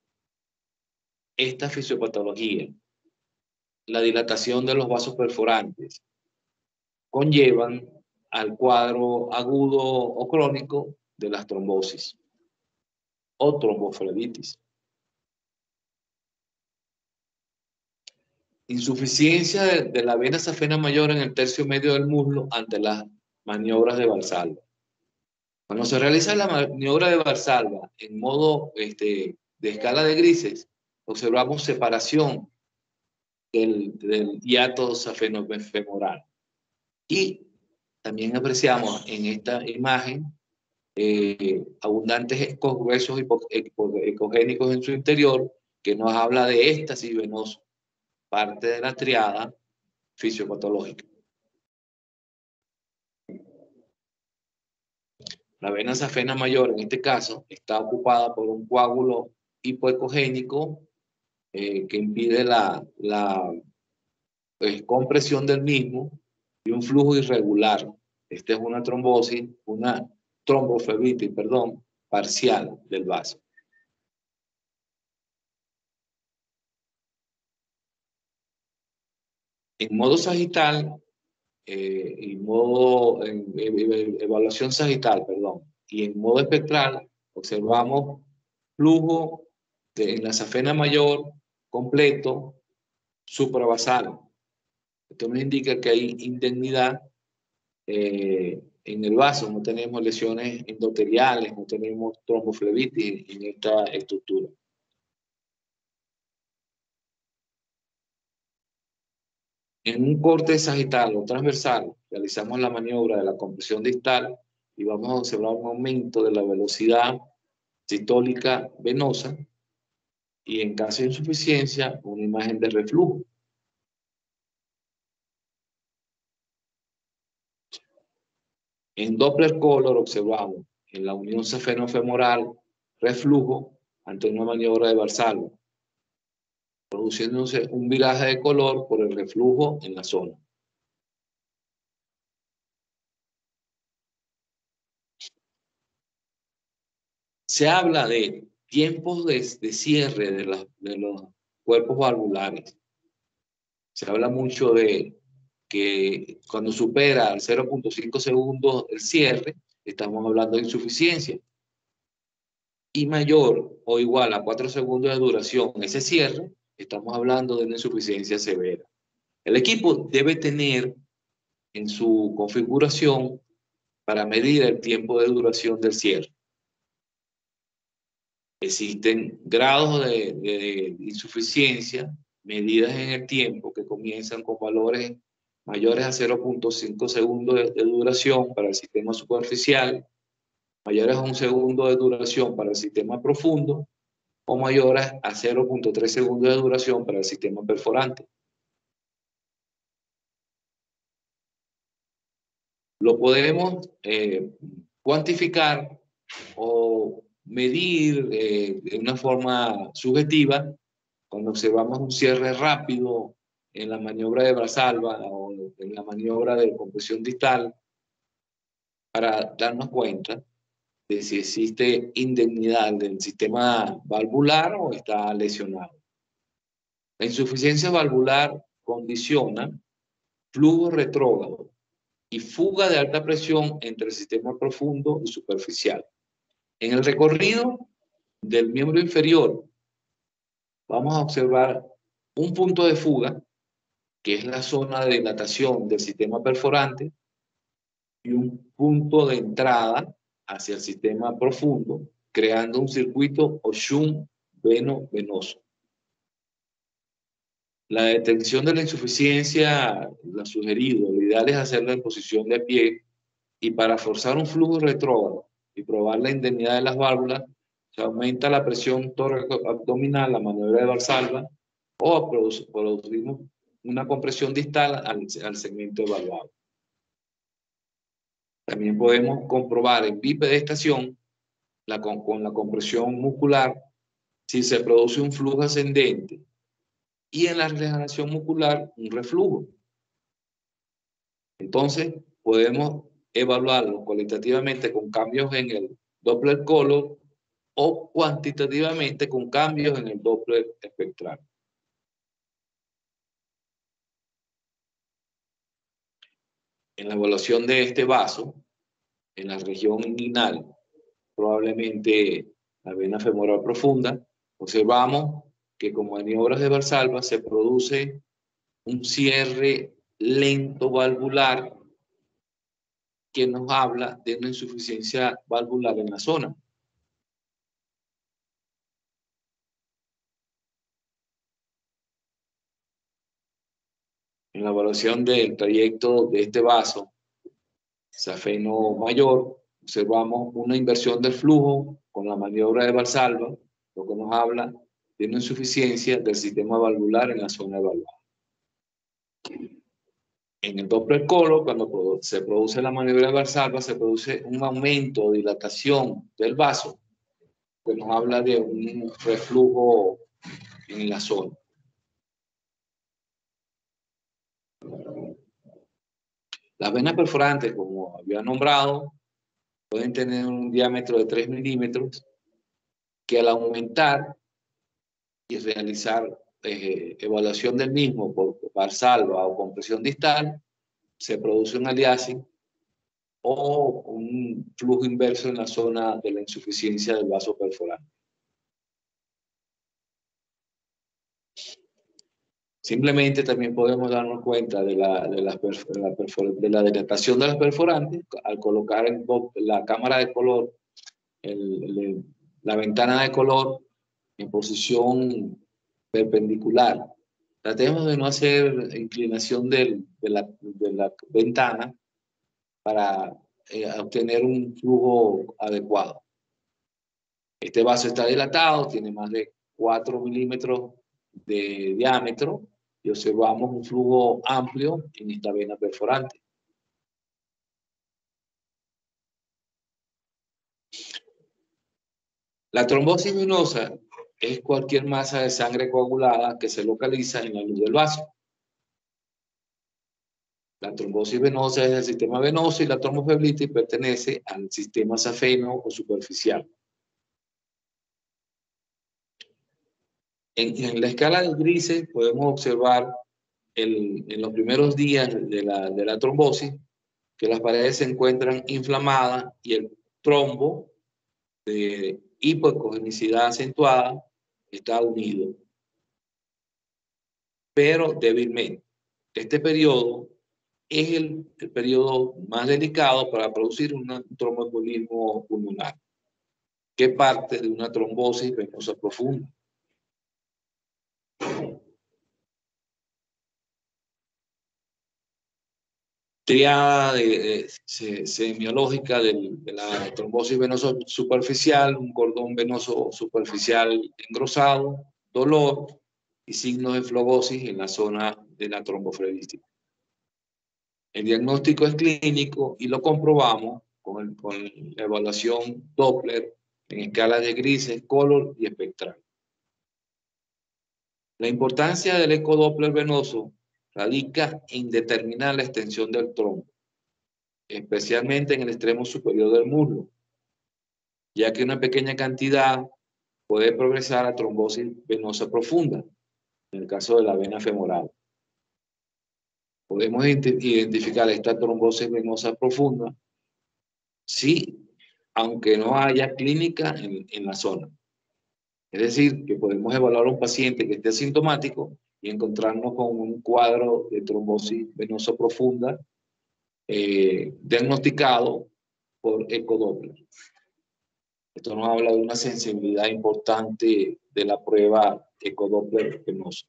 Esta fisiopatología, la dilatación de los vasos perforantes, conllevan al cuadro agudo o crónico de las trombosis o tromboflebitis. Insuficiencia de, de la vena safena mayor en el tercio medio del muslo ante las maniobras de Valsalva. Cuando se realiza la maniobra de Valsalva en modo este, de escala de grises, observamos separación del, del hiato safenofemoral. Y también apreciamos en esta imagen eh, abundantes ecos gruesos ecogénicos en su interior, que nos habla de éxtasis venoso, parte de la triada fisiopatológica. La vena safena mayor, en este caso, está ocupada por un coágulo hipoecogénico eh, que impide la, la pues, compresión del mismo y un flujo irregular. Esta es una trombosis, una tromboflebitis, perdón, parcial del vaso. En modo sagital, eh, en modo en, en, en evaluación sagital, perdón, y en modo espectral observamos flujo de, en la safena mayor completo supravasal. Esto nos indica que hay indemnidad eh, en el vaso, no tenemos lesiones endoteliales, no tenemos tromboflebitis en esta estructura. En un corte sagital o transversal, realizamos la maniobra de la compresión distal y vamos a observar un aumento de la velocidad sistólica venosa y en caso de insuficiencia, una imagen de reflujo. En Doppler color observamos en la unión safenofemoral reflujo ante una maniobra de Valsalva, produciéndose un viraje de color por el reflujo en la zona. Se habla de tiempos de, de cierre de, la, de los cuerpos valvulares. Se habla mucho de que cuando supera cero punto cinco segundos el cierre, estamos hablando de insuficiencia. Y mayor o igual a cuatro segundos de duración ese cierre, estamos hablando de una insuficiencia severa. El equipo debe tener en su configuración para medir el tiempo de duración del cierre. Existen grados de, de insuficiencia medidas en el tiempo que comienzan con valores mayores a cero punto cinco segundos de, de duración para el sistema superficial, mayores a un segundo de duración para el sistema profundo o mayores a cero punto tres segundos de duración para el sistema perforante. Lo podemos eh, cuantificar o medir eh, de una forma subjetiva cuando observamos un cierre rápido en la maniobra de Valsalva o en la maniobra de compresión distal para darnos cuenta de si existe indemnidad del sistema valvular o está lesionado. La insuficiencia valvular condiciona flujo retrógrado y fuga de alta presión entre el sistema profundo y superficial. En el recorrido del miembro inferior vamos a observar un punto de fuga, que es la zona de dilatación del sistema perforante, y un punto de entrada hacia el sistema profundo, creando un circuito o shunt veno-venoso. La detección de la insuficiencia, la sugerido, lo ideal es hacerla en posición de pie, y para forzar un flujo retrógrado y probar la indemnidad de las válvulas, se aumenta la presión tóraco-abdominal, la maniobra de Valsalva, o producimos una compresión distal al, al segmento evaluado. También podemos comprobar en bipedestación la, con, con la compresión muscular si se produce un flujo ascendente y en la relajación muscular un reflujo. Entonces podemos evaluarlo cualitativamente con cambios en el Doppler color o cuantitativamente con cambios en el Doppler espectral. En la evaluación de este vaso, en la región inguinal, probablemente la vena femoral profunda, observamos que como maniobras de Valsalva se produce un cierre lento valvular que nos habla de una insuficiencia valvular en la zona. En la evaluación del trayecto de este vaso, safeno mayor, observamos una inversión del flujo con la maniobra de Valsalva, lo que nos habla de una insuficiencia del sistema valvular en la zona evaluada. En el Doppler color, cuando se produce la maniobra de Valsalva, se produce un aumento o dilatación del vaso, que nos habla de un reflujo en la zona. Las venas perforantes, como había nombrado, pueden tener un diámetro de tres milímetros, que al aumentar y realizar eh, evaluación del mismo por Valsalva o compresión distal, se produce un aliasing o un flujo inverso en la zona de la insuficiencia del vaso perforante. Simplemente también podemos darnos cuenta de la, de la, de la, de la dilatación de las perforantes al colocar en la cámara de color, el, el, la ventana de color en posición perpendicular. Tratemos de no hacer inclinación del, de, la, de la ventana para eh, obtener un flujo adecuado. Este vaso está dilatado, tiene más de cuatro milímetros de diámetro y observamos un flujo amplio en esta vena perforante. La trombosis venosa es cualquier masa de sangre coagulada que se localiza en la luz del vaso. La trombosis venosa es del sistema venoso y la tromboflebitis pertenece al sistema safeno o superficial. En, en la escala de grises podemos observar el, en los primeros días de la, de la trombosis que las paredes se encuentran inflamadas y el trombo de hipoecogenicidad acentuada está unido, pero débilmente. Este periodo es el, el periodo más delicado para producir un tromboembolismo pulmonar. que parte de una trombosis venosa profunda. Triada de, de, de, semiológica de, de la trombosis venosa superficial, un cordón venoso superficial engrosado, dolor y signos de flebosis en la zona de la tromboflebitis. El diagnóstico es clínico y lo comprobamos con, el, con la evaluación Doppler en escalas de grises, color y espectral. La importancia del ecodoppler venoso radica en determinar la extensión del trombo, especialmente en el extremo superior del muslo, ya que una pequeña cantidad puede progresar a trombosis venosa profunda, en el caso de la vena femoral. Podemos identificar esta trombosis venosa profunda sí, aunque no haya clínica en, en la zona. Es decir, que podemos evaluar a un paciente que esté asintomático y encontrarnos con un cuadro de trombosis venosa profunda eh, diagnosticado por ecodoppler. Esto nos habla de una sensibilidad importante de la prueba ecodoppler venoso.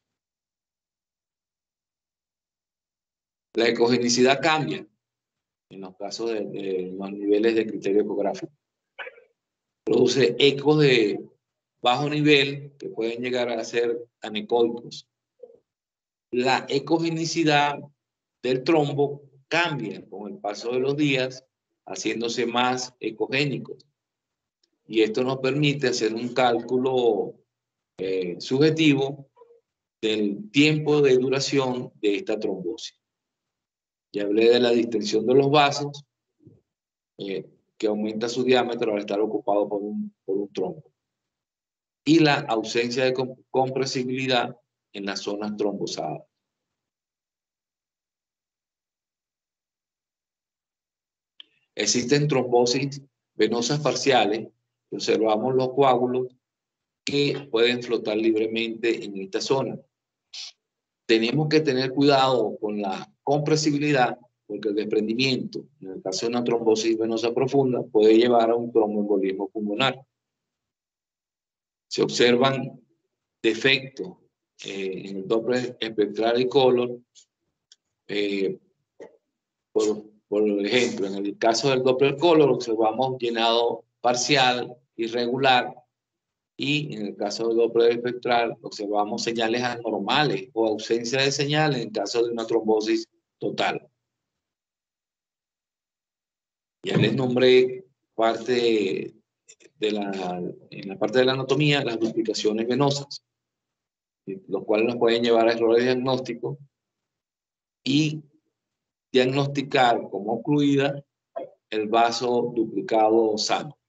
La ecogenicidad cambia en los casos de, de los niveles de criterio ecográfico. Produce ecos de bajo nivel que pueden llegar a ser anecoicos. La ecogenicidad del trombo cambia con el paso de los días, haciéndose más ecogénico. Y esto nos permite hacer un cálculo eh, subjetivo del tiempo de duración de esta trombosis. Ya hablé de la distensión de los vasos, eh, que aumenta su diámetro al estar ocupado por un, por un trombo. Y la ausencia de comp compresibilidad en las zonas trombosadas. Existen trombosis venosas parciales, observamos los coágulos que pueden flotar libremente en esta zona. Tenemos que tener cuidado con la compresibilidad, porque el desprendimiento, en el caso de una trombosis venosa profunda, puede llevar a un tromboembolismo pulmonar. Se observan defectos eh, en el Doppler espectral y color, eh, por, por ejemplo, en el caso del Doppler color observamos llenado parcial, irregular, y en el caso del Doppler espectral observamos señales anormales o ausencia de señales en caso de una trombosis total. Ya les nombré parte de la, en la parte de la anatomía, las duplicaciones venosas, los cuales nos pueden llevar a errores diagnósticos y diagnosticar como ocluida el vaso duplicado sano.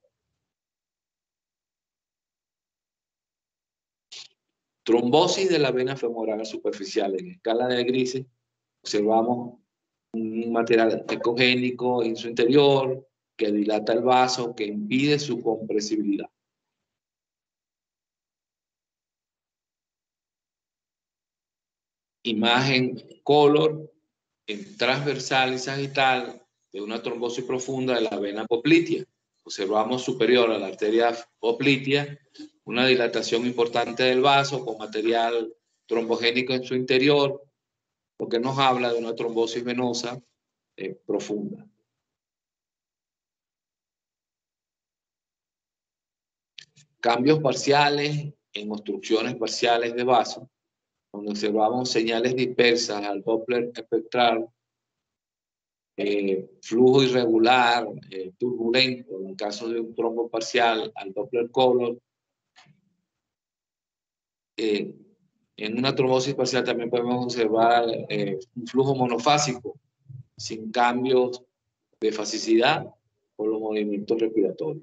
Trombosis de la vena femoral superficial. En escala de grises observamos un material ecogénico en su interior que dilata el vaso, que impide su compresibilidad. Imagen color en transversal y sagital de una trombosis profunda de la vena poplitea. Observamos superior a la arteria poplitea una dilatación importante del vaso con material trombogénico en su interior, lo que nos habla de una trombosis venosa eh, profunda. Cambios parciales en obstrucciones parciales de vaso, donde observamos señales dispersas al Doppler espectral, eh, flujo irregular, eh, turbulento, en el caso de un trombo parcial al Doppler color. Eh, en una trombosis parcial también podemos observar eh, un flujo monofásico, sin cambios de fasicidad por los movimientos respiratorios.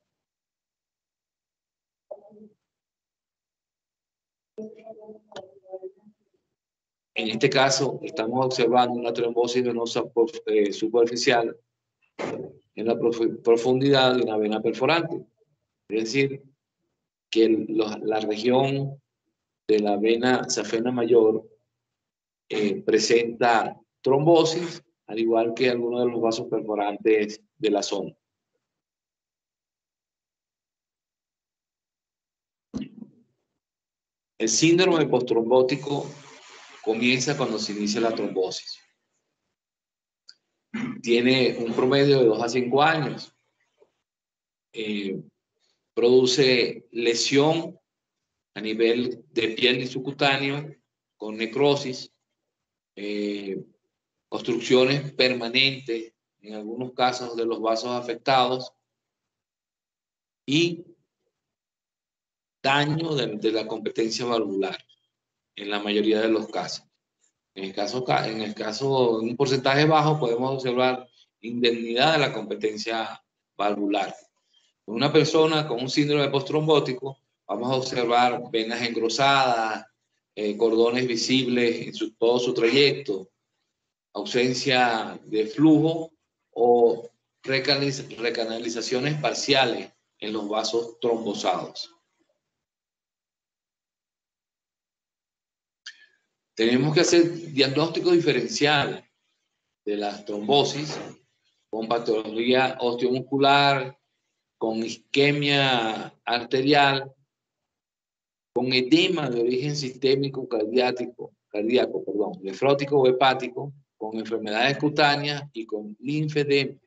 En este caso, estamos observando una trombosis venosa eh, superficial en la prof profundidad de una vena perforante. Es decir, que el, lo, la región de la vena safena mayor eh, presenta trombosis, al igual que algunos de los vasos perforantes de la zona. El síndrome postrombótico comienza cuando se inicia la trombosis. Tiene un promedio de dos a cinco años. Eh, produce lesión a nivel de piel y subcutáneo con necrosis, eh, construcciones permanentes en algunos casos de los vasos afectados y daño de, de la competencia valvular en la mayoría de los casos. En el caso, en el caso, en un porcentaje bajo, podemos observar indemnidad de la competencia valvular. En una persona con un síndrome postrombótico, vamos a observar venas engrosadas, eh, cordones visibles en su, todo su trayecto, ausencia de flujo o recanaliz recanalizaciones parciales en los vasos trombosados. Tenemos que hacer diagnóstico diferencial de las trombosis con patología osteomuscular, con isquemia arterial, con edema de origen sistémico cardíaco, cardíaco perdón, nefrótico o hepático, con enfermedades cutáneas y con linfedema.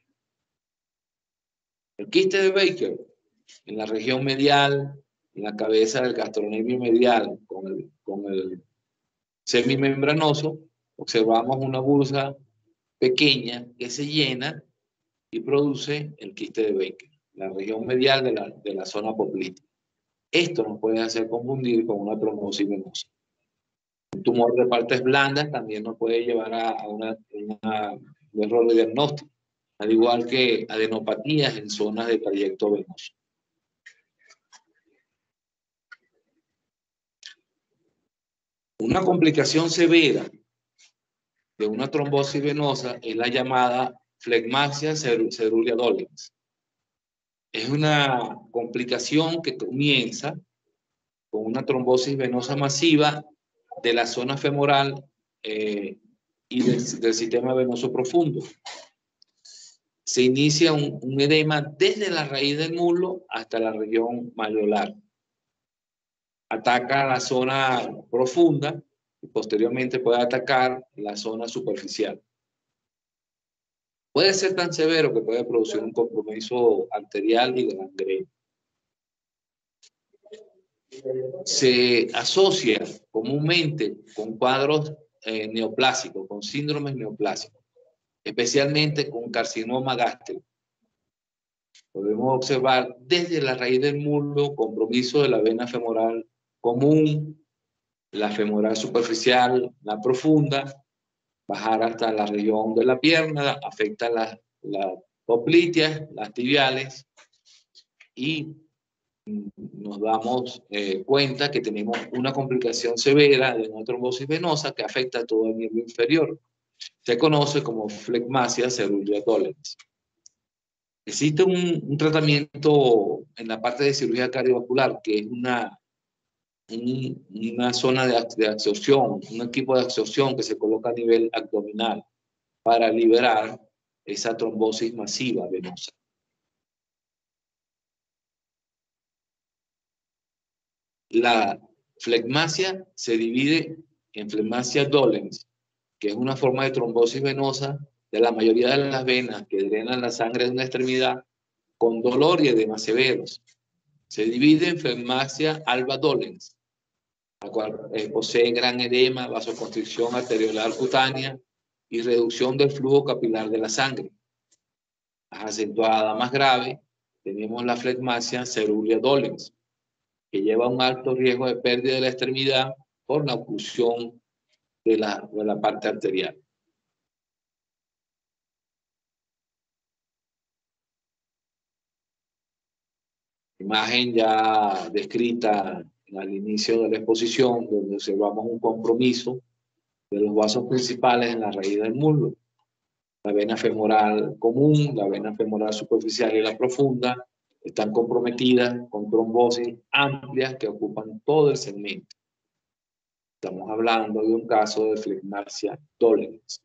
El quiste de Baker, en la región medial, en la cabeza del gastrocnemio medial, con el, con el semimembranoso, observamos una bursa pequeña que se llena y produce el quiste de Baker, la región medial de la, de la zona poplítea. Esto nos puede hacer confundir con una trombosis venosa. Un tumor de partes blandas también nos puede llevar a, a una, una, un error de diagnóstico, al igual que adenopatías en zonas de trayecto venoso. Una complicación severa de una trombosis venosa es la llamada flegmasia cerúlea dolens. Es una complicación que comienza con una trombosis venosa masiva de la zona femoral eh, y del, del sistema venoso profundo. Se inicia un, un edema desde la raíz del muslo hasta la región malleolar. Ataca la zona profunda y posteriormente puede atacar la zona superficial. Puede ser tan severo que puede producir un compromiso arterial y gangrena. Se asocia comúnmente con cuadros eh, neoplásicos, con síndromes neoplásicos, especialmente con carcinoma gástrico. Podemos observar desde la raíz del muslo compromiso de la vena femoral común, la femoral superficial, la profunda, bajar hasta la región de la pierna, afecta las la popliteas, las tibiales, y nos damos eh, cuenta que tenemos una complicación severa de una trombosis venosa que afecta a todo el miembro inferior. Se conoce como flegmasia cerúlea dolens. Existe un, un tratamiento en la parte de cirugía cardiovascular que es una, un, una zona de, de absorción, un equipo de absorción que se coloca a nivel abdominal para liberar esa trombosis masiva venosa. La flegmasia se divide en flegmasia dolens, que es una forma de trombosis venosa de la mayoría de las venas que drenan la sangre de una extremidad con dolor y edemas severos. Se divide en flegmasia alba dolens, la cual eh, posee gran edema, vasoconstricción arteriolar cutánea y reducción del flujo capilar de la sangre. Más acentuada, más grave, tenemos la flegmasia cerúlea dolens, que lleva un alto riesgo de pérdida de la extremidad por la oclusión de la, de la parte arterial. Imagen ya descrita al inicio de la exposición, donde observamos un compromiso de los vasos principales en la raíz del muslo. La vena femoral común, la vena femoral superficial y la profunda están comprometidas con trombosis amplias que ocupan todo el segmento. Estamos hablando de un caso de flegmasia dolens.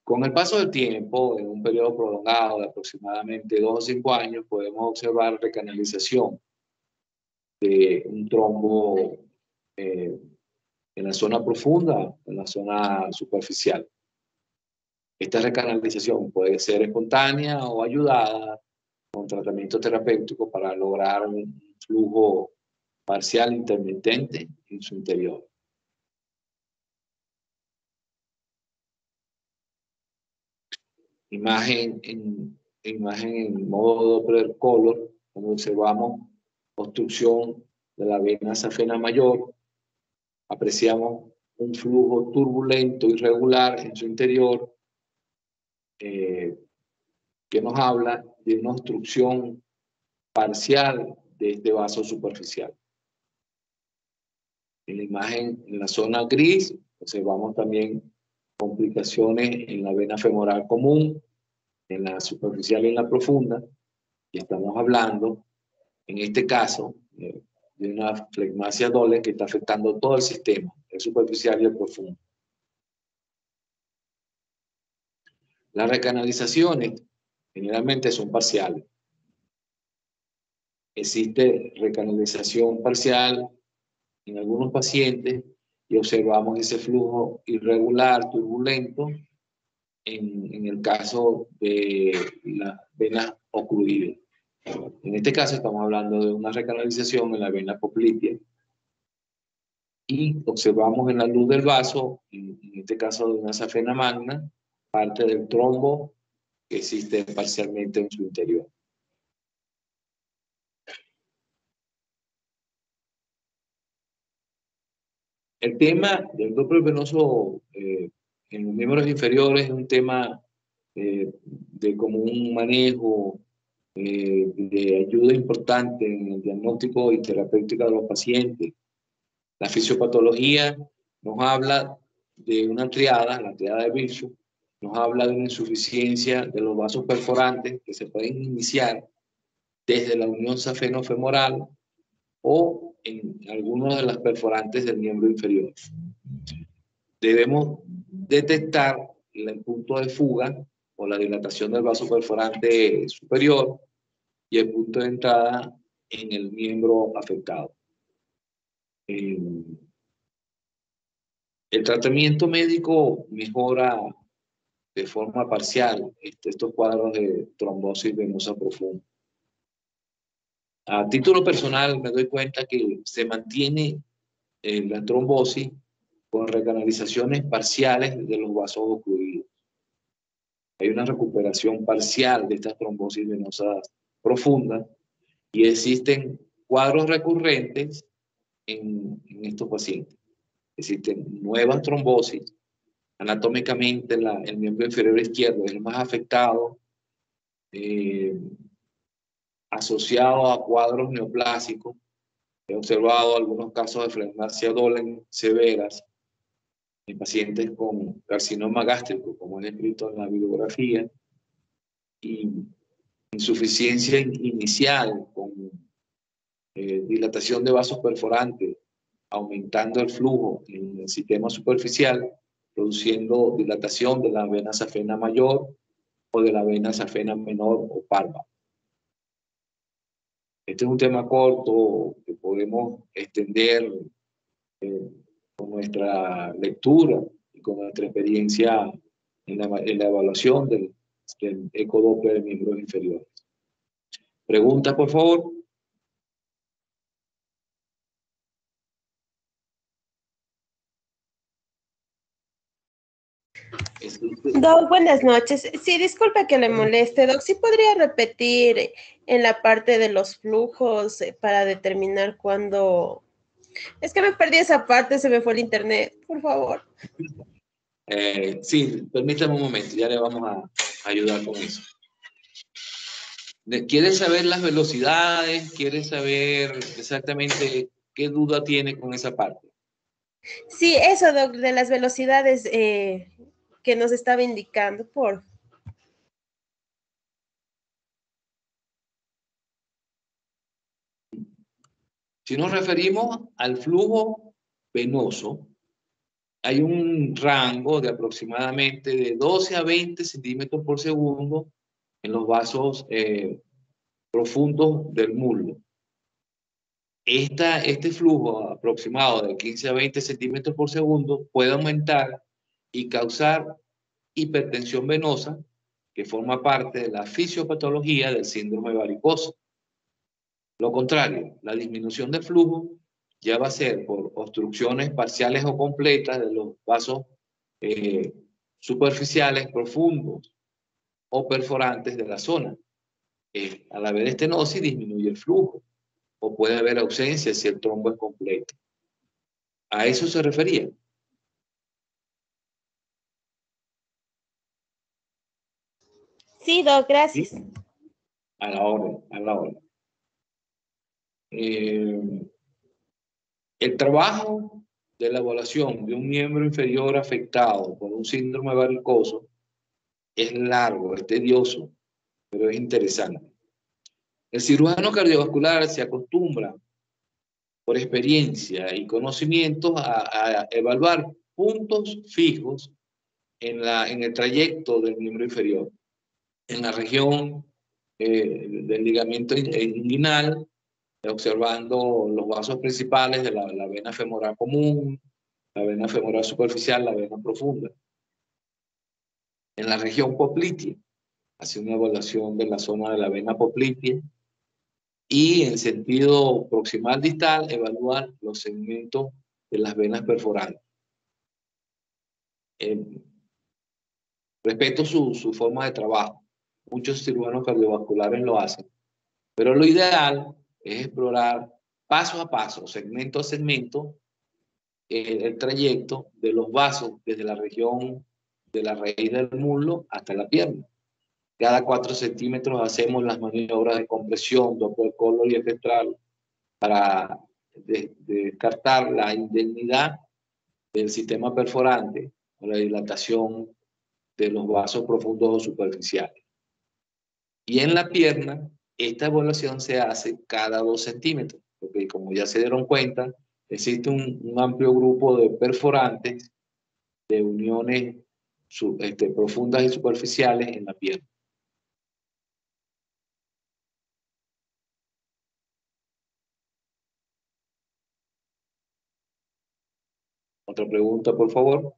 Con el paso del tiempo, en un periodo prolongado de aproximadamente dos o cinco años, podemos observar recanalización de un trombo eh, en la zona profunda, en la zona superficial. Esta recanalización puede ser espontánea o ayudada con tratamiento terapéutico para lograr un flujo parcial intermitente en su interior. Imagen en, imagen en modo Doppler color, donde observamos obstrucción de la vena safena mayor, apreciamos un flujo turbulento, irregular en su interior, eh, que nos habla de una obstrucción parcial de este vaso superficial. En la imagen, en la zona gris, observamos también complicaciones en la vena femoral común, en la superficial y en la profunda, y estamos hablando, en este caso, eh, de una flegmasia doble que está afectando todo el sistema, el superficial y el profundo. Las recanalizaciones generalmente son parciales. Existe recanalización parcial en algunos pacientes y observamos ese flujo irregular, turbulento, en, en el caso de las venas ocluidas. En este caso estamos hablando de una recanalización en la vena poplitea y observamos en la luz del vaso, en, en este caso de una safena magna, parte del trombo que existe parcialmente en su interior. El tema del Doppler venoso eh, en los miembros inferiores es un tema eh, de común manejo, eh, de ayuda importante en el diagnóstico y terapéutica de los pacientes. La fisiopatología nos habla de una triada, la triada de Virchow, nos habla de una insuficiencia de los vasos perforantes que se pueden iniciar desde la unión safeno-femoral o en algunas de las perforantes del miembro inferior. Debemos detectar el punto de fuga o la dilatación del vaso perforante superior y el punto de entrada en el miembro afectado. Eh, el tratamiento médico mejora de forma parcial estos cuadros de trombosis venosa profunda. A título personal me doy cuenta que se mantiene eh, la trombosis con recanalizaciones parciales de los vasos ocluidos. Hay una recuperación parcial de estas trombosis venosas profundas y existen cuadros recurrentes en, en estos pacientes. Existen nuevas trombosis. Anatómicamente la, el miembro inferior izquierdo es el más afectado, eh, asociado a cuadros neoplásicos. He observado algunos casos de flegmasia Dolen severas en pacientes con carcinoma gástrico, como es escrito en la bibliografía, y insuficiencia inicial con eh, dilatación de vasos perforantes, aumentando el flujo en el sistema superficial, produciendo dilatación de la vena safena mayor o de la vena safena menor o parva. Este es un tema corto que podemos extender eh, con nuestra lectura y con nuestra experiencia en la, en la evaluación del, del ecodoppler de miembros inferiores. ¿Preguntas, por favor? Doc, buenas noches. Sí, disculpe que le moleste, Doc. ¿Sí podría repetir en la parte de los flujos eh, para determinar cuándo? Es que me perdí esa parte, se me fue el internet, por favor. Eh, sí, permítame un momento, ya le vamos a ayudar con eso. ¿Quieren saber las velocidades? ¿Quieren saber exactamente qué duda tiene con esa parte? Sí, eso, Doc, de las velocidades eh, que nos estaba indicando, por. Si nos referimos al flujo venoso, hay un rango de aproximadamente de doce a veinte centímetros por segundo en los vasos eh, profundos del muslo. Esta, este flujo aproximado de quince a veinte centímetros por segundo puede aumentar y causar hipertensión venosa, que forma parte de la fisiopatología del síndrome varicoso. Lo contrario, la disminución del flujo ya va a ser por obstrucciones parciales o completas de los vasos eh, superficiales, profundos o perforantes de la zona. Eh, al haber estenosis disminuye el flujo o puede haber ausencia si el trombo es completo. ¿A eso se refería? Sí, Doc, gracias. ¿Sí? A la orden, a la orden. Eh, el trabajo de la evaluación de un miembro inferior afectado por un síndrome varicoso es largo, es tedioso, pero es interesante. El cirujano cardiovascular se acostumbra, por experiencia y conocimientos, a, a evaluar puntos fijos en, la, en el trayecto del miembro inferior, en la región eh, del ligamento inguinal, observando los vasos principales de la, la vena femoral común, la vena femoral superficial, la vena profunda. En la región poplitea, hace una evaluación de la zona de la vena poplitea, y en sentido proximal distal, evaluar los segmentos de las venas perforantes. Eh, respeto su, su forma de trabajo. Muchos cirujanos cardiovasculares lo hacen. Pero lo ideal es explorar paso a paso, segmento a segmento, eh, el trayecto de los vasos desde la región de la raíz del muslo hasta la pierna. Cada cuatro centímetros hacemos las maniobras de compresión, doppler color y espectral para de, de descartar la indemnidad del sistema perforante o la dilatación de los vasos profundos o superficiales. Y en la pierna, esta evaluación se hace cada dos centímetros, porque como ya se dieron cuenta, existe un, un amplio grupo de perforantes de uniones sub, este, profundas y superficiales en la pierna. Otra pregunta, por favor.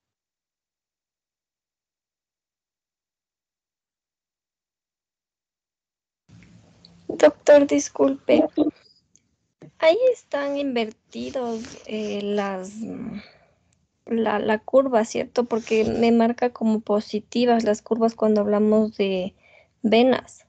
Doctor, disculpe. Ahí están invertidos eh, las la, la curva, ¿cierto? Porque me marca como positivas las curvas cuando hablamos de venas.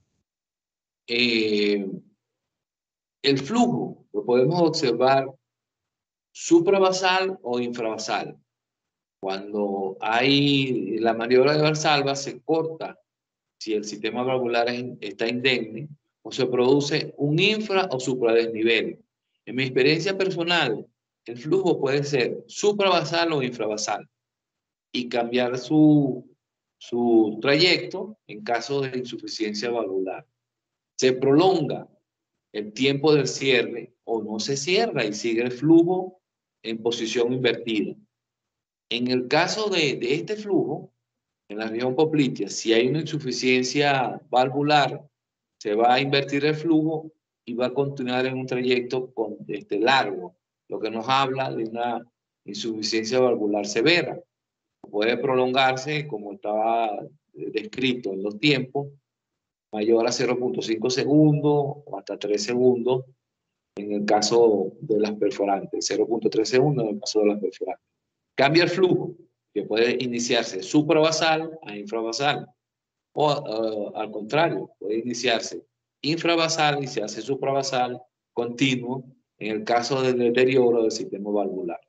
Eh, el flujo lo podemos observar supravasal o infravasal. Cuando hay la maniobra de Valsalva, se corta si el sistema valvular está indemne o se produce un infra o supradesnivel. En mi experiencia personal, el flujo puede ser supravasal o infravasal y cambiar su, su trayecto en caso de insuficiencia valvular. Se prolonga el tiempo del cierre o no se cierra y sigue el flujo en posición invertida. En el caso de, de este flujo, en la región poplitea, si hay una insuficiencia valvular, se va a invertir el flujo y va a continuar en un trayecto con, este, largo, lo que nos habla de una insuficiencia valvular severa. Puede prolongarse, como estaba descrito en los tiempos, mayor a cero punto cinco segundos o hasta tres segundos en el caso de las perforantes, cero punto tres segundos en el caso de las perforantes. Cambia el flujo, que puede iniciarse supravasal a infravasal, o uh, al contrario, puede iniciarse infravasal y se hace supravasal continuo en el caso del deterioro del sistema valvular.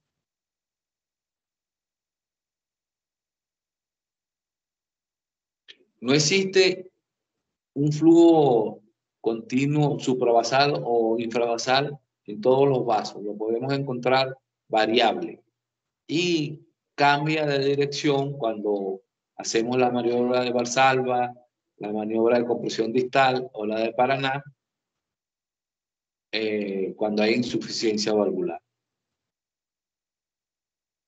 No existe un flujo continuo supravasal o infravasal en todos los vasos, lo podemos encontrar variable y cambia de dirección cuando hacemos la maniobra de Valsalva, la maniobra de compresión distal o la de Paraná, eh, cuando hay insuficiencia valvular.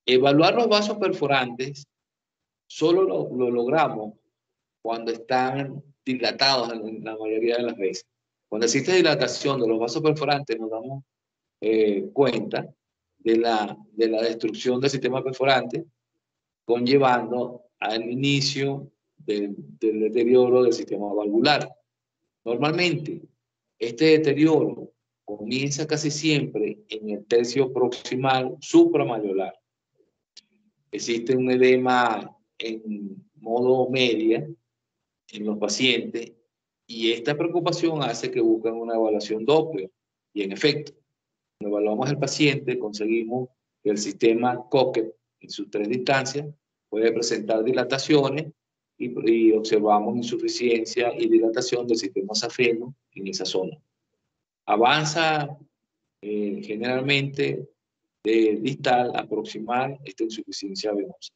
Evaluar los vasos perforantes solo lo, lo logramos cuando están dilatados en la mayoría de las veces. Cuando existe dilatación de los vasos perforantes, nos damos eh, cuenta de la, de la destrucción del sistema perforante, conllevando al inicio del, del deterioro del sistema valvular. Normalmente, este deterioro comienza casi siempre en el tercio proximal supramayolar. Existe un edema en modo media en los pacientes y esta preocupación hace que busquen una evaluación Doppler. Y en efecto, cuando evaluamos al paciente, conseguimos que el sistema Cocker en sus tres distancias puede presentar dilataciones y, y observamos insuficiencia y dilatación del sistema safeno en esa zona. Avanza eh, generalmente de distal a proximal esta insuficiencia venosa.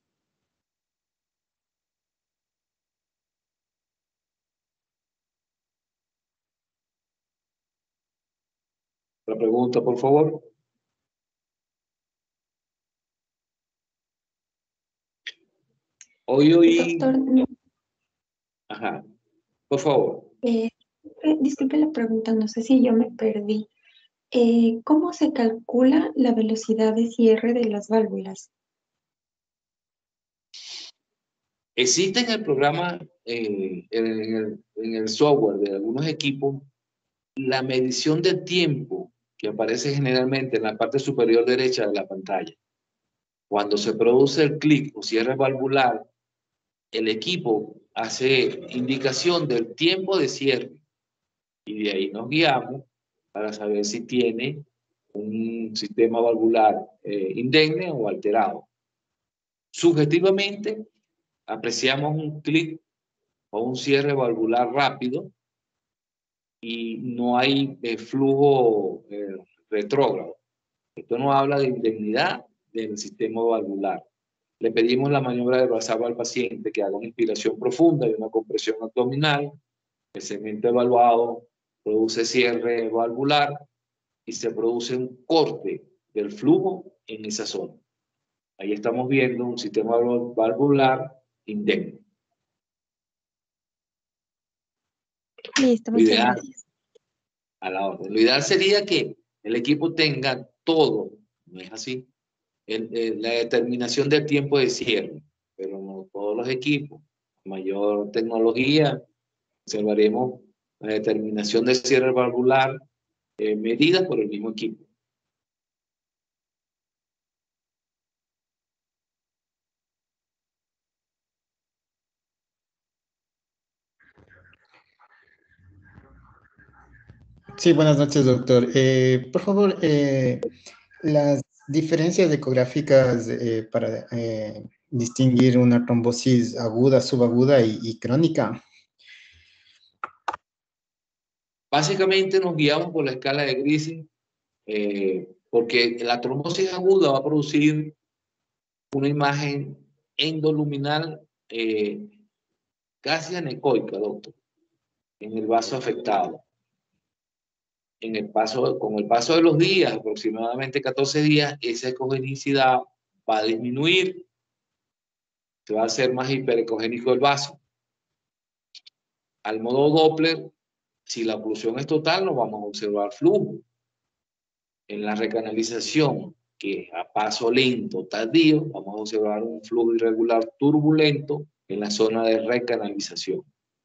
Otra pregunta, por favor. Hoy, hoy... Doctor, Ajá. Por favor. eh, eh, disculpe la pregunta, no sé si yo me perdí. Eh, ¿cómo se calcula la velocidad de cierre de las válvulas? Existe en el programa, eh, en, el, en el software de algunos equipos, la medición de tiempo que aparece generalmente en la parte superior derecha de la pantalla. Cuando se produce el clic o cierre valvular, el equipo hace indicación del tiempo de cierre y de ahí nos guiamos para saber si tiene un sistema valvular eh, indemne o alterado. Subjetivamente, apreciamos un clic o un cierre valvular rápido y no hay eh, flujo eh, retrógrado. Esto nos habla de indemnidad del sistema valvular. Le pedimos la maniobra de Valsalva al paciente que haga una inspiración profunda y una compresión abdominal. El segmento evaluado produce cierre valvular y se produce un corte del flujo en esa zona. Ahí estamos viendo un sistema valvular indemne. Listo, muchas gracias. A la orden. Lo ideal sería que el equipo tenga todo, no es así, el, el, la determinación del tiempo de cierre, pero no todos los equipos. Mayor tecnología, observaremos la determinación de cierre valvular eh, medida por el mismo equipo. Sí, buenas noches, doctor. Eh, por favor, eh, las diferencias ecográficas eh, para eh, distinguir una trombosis aguda, subaguda y, y crónica. Básicamente nos guiamos por la escala de Grising, eh, porque la trombosis aguda va a producir una imagen endoluminal eh, casi anecoica, doctor, en el vaso afectado. En el paso, con el paso de los días, aproximadamente catorce días, esa ecogenicidad va a disminuir, se va a hacer más hiperecogénico el vaso. Al modo Doppler, si la oclusión es total, no vamos a observar flujo. En la recanalización, que a paso lento, tardío, vamos a observar un flujo irregular turbulento en la zona de recanalización.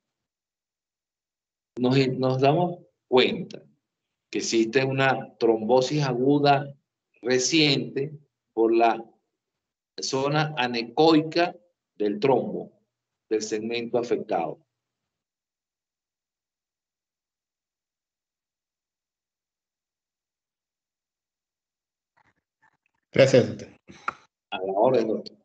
Nos, nos damos cuenta que existe una trombosis aguda reciente por la zona anecoica del trombo, del segmento afectado. Gracias, doctor. A la orden, doctor.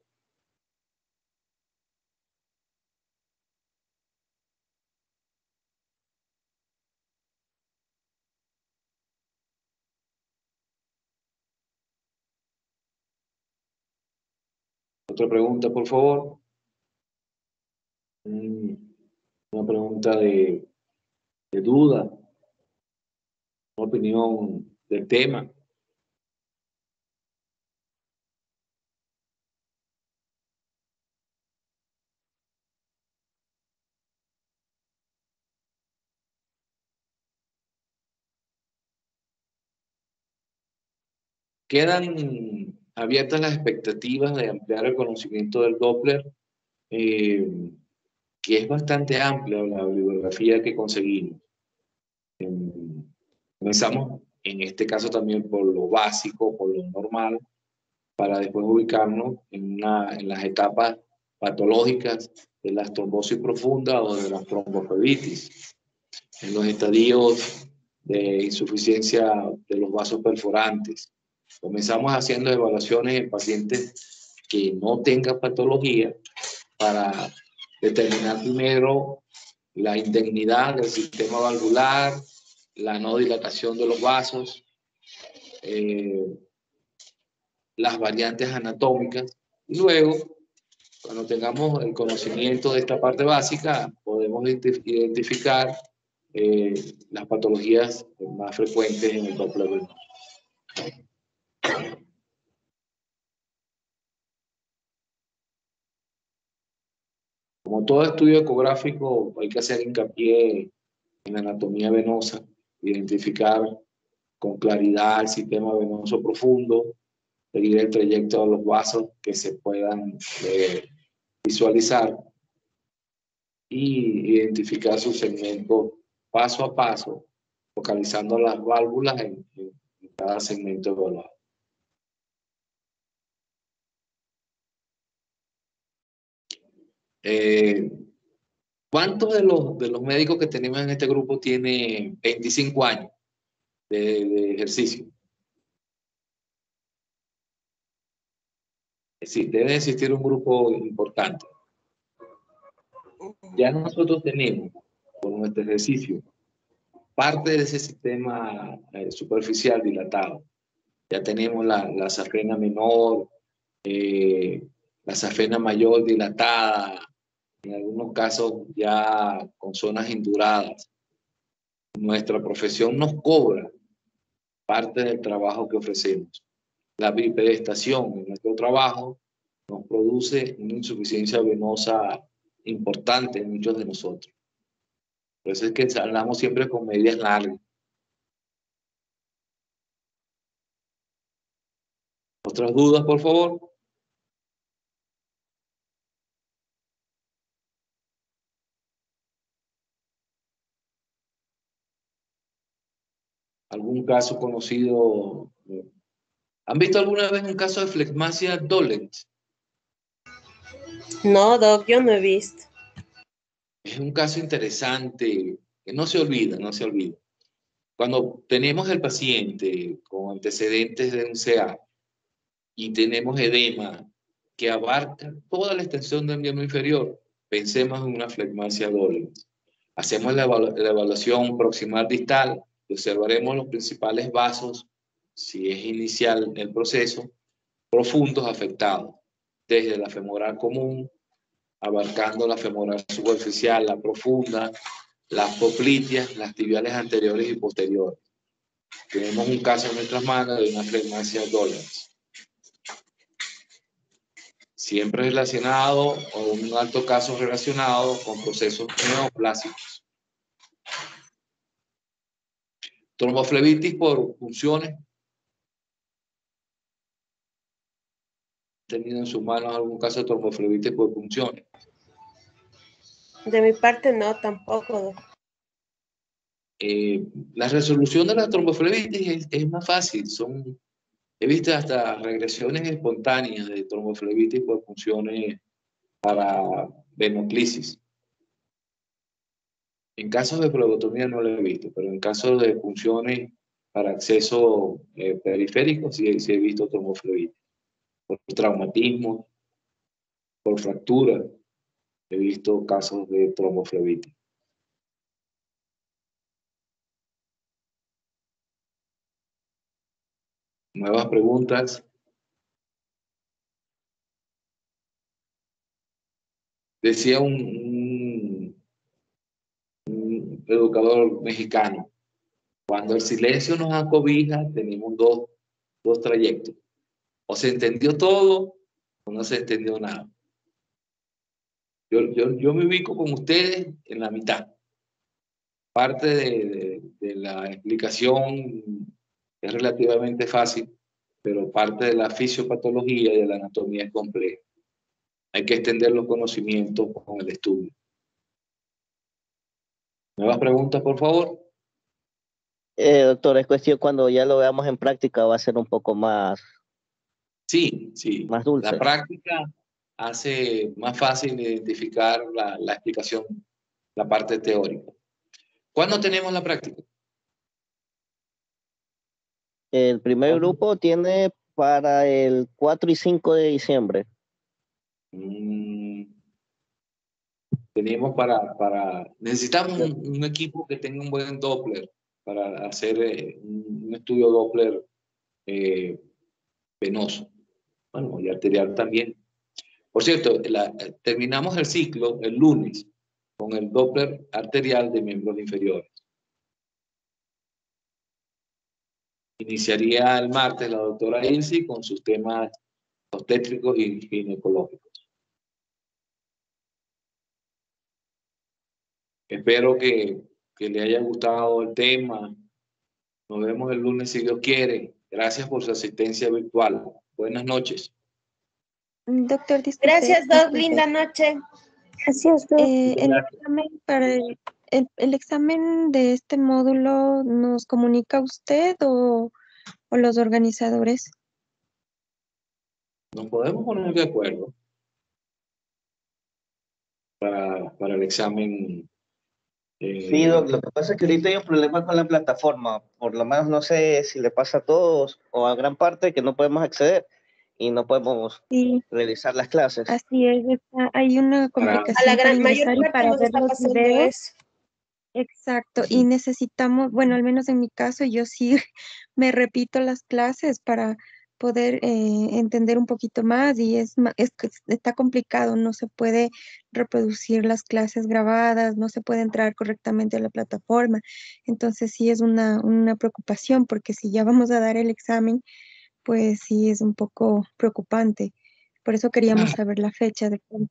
Otra pregunta, por favor. Una pregunta de, de duda, una opinión del tema. quedan abiertas las expectativas de ampliar el conocimiento del Doppler, eh, que es bastante amplia la bibliografía que conseguimos. Eh, comenzamos en este caso también por lo básico, por lo normal, para después ubicarnos en, una, en las etapas patológicas de la trombosis profunda o de la tromboflebitis, en los estadios de insuficiencia de los vasos perforantes. Comenzamos haciendo evaluaciones en pacientes que no tengan patología para determinar primero la integridad del sistema valvular, la no dilatación de los vasos, eh, las variantes anatómicas, y luego, cuando tengamos el conocimiento de esta parte básica, podemos identificar eh, las patologías más frecuentes en el Doppler venoso. Como todo estudio ecográfico, hay que hacer hincapié en la anatomía venosa, identificar con claridad el sistema venoso profundo, seguir el trayecto de los vasos que se puedan eh, visualizar y identificar su segmento paso a paso, localizando las válvulas en, en cada segmento evaluado. Eh, ¿Cuántos de los, de los médicos que tenemos en este grupo tienen veinticinco años de, de ejercicio? Sí, debe existir un grupo importante. Ya nosotros tenemos, con nuestro ejercicio, parte de ese sistema eh, superficial dilatado. Ya tenemos la, la safena menor, eh, la safena mayor dilatada, en algunos casos ya con zonas induradas. Nuestra profesión nos cobra parte del trabajo que ofrecemos. La bipedestación en nuestro trabajo nos produce una insuficiencia venosa importante en muchos de nosotros. Por eso es que hablamos siempre con medidas largas. ¿Otras dudas, por favor? ¿Algún caso conocido? ¿Han visto alguna vez un caso de flegmasia dolens? No, Doc, yo no he visto. Es un caso interesante que no se olvida, no se olvida. Cuando tenemos el paciente con antecedentes de un C A y tenemos edema que abarca toda la extensión del miembro inferior, pensemos en una flegmasia dolens. Hacemos la, evalu la evaluación proximal distal, observaremos los principales vasos, si es inicial el proceso, profundos afectados, desde la femoral común, abarcando la femoral superficial, la profunda, las popliteas, las tibiales anteriores y posteriores. Tenemos un caso en nuestras manos de una flegmasia dolens. Siempre relacionado, o un alto caso relacionado con procesos neoplásicos. Tromboflebitis por punciones. ¿Han tenido en sus manos algún caso de tromboflebitis por punciones? De mi parte no, tampoco, Doc. Eh, la resolución de la tromboflebitis es, es más fácil. Son, he visto hasta regresiones espontáneas de tromboflebitis por funciones para venoclisis. En casos de flebotomía no lo he visto, pero en casos de funciones para acceso eh, periférico sí, sí he visto tromboflebitis. Por traumatismo, por fractura, he visto casos de tromboflebitis. Nuevas preguntas. Decía un, un, un educador mexicano, cuando el silencio nos acobija, tenemos dos, dos trayectos. O se entendió todo o no se entendió nada. Yo, yo, yo me ubico con ustedes en la mitad. Parte de, de, de la explicación es relativamente fácil, pero parte de la fisiopatología y de la anatomía es compleja. Hay que extender los conocimientos con el estudio. ¿Nuevas preguntas, por favor? Eh, doctor, es cuestión cuando ya lo veamos en práctica va a ser un poco más, Sí, sí. más dulce. La práctica hace más fácil identificar la, la explicación, la parte teórica. ¿Cuándo tenemos la práctica? El primer ¿Cuándo? grupo tiene para el cuatro y cinco de diciembre. Mm, tenemos para, para... Necesitamos un, un equipo que tenga un buen Doppler para hacer eh, un, un estudio Doppler eh, venoso. Bueno, y arterial también. Por cierto, la, terminamos el ciclo el lunes con el Doppler arterial de miembros inferiores. Iniciaría el martes la doctora Ilse con sus temas obstétricos y ginecológicos. Espero que, que le haya gustado el tema. Nos vemos el lunes si Dios quiere. Gracias por su asistencia virtual. Buenas noches. Doctor, disculpe. Gracias, Doc. disculpe. Linda noche. Gracias, Doc. Eh, el Gracias. examen para el, el, el examen de este módulo, ¿nos comunica usted o, o los organizadores? Nos podemos poner de acuerdo para, para el examen. Eh, Sí, doc, lo que pasa es que ahorita hay un problema con la plataforma. Por lo menos no sé si le pasa a todos o a gran parte que no podemos acceder y no podemos Sí, realizar las clases. así es. Está, hay una Para- A la complicación para gran mayor ingresar y parte para nos ver está los pasando videos. eso. Exacto, Ujú. y necesitamos, bueno, al menos en mi caso, yo sí me repito las clases para poder eh, entender un poquito más y es, ma- es que está complicado, no se puede reproducir las clases grabadas, no se puede entrar correctamente a la plataforma. Entonces sí es una, una preocupación porque si ya vamos a dar el examen, pues sí es un poco preocupante. Por eso queríamos saber la fecha de cuándo.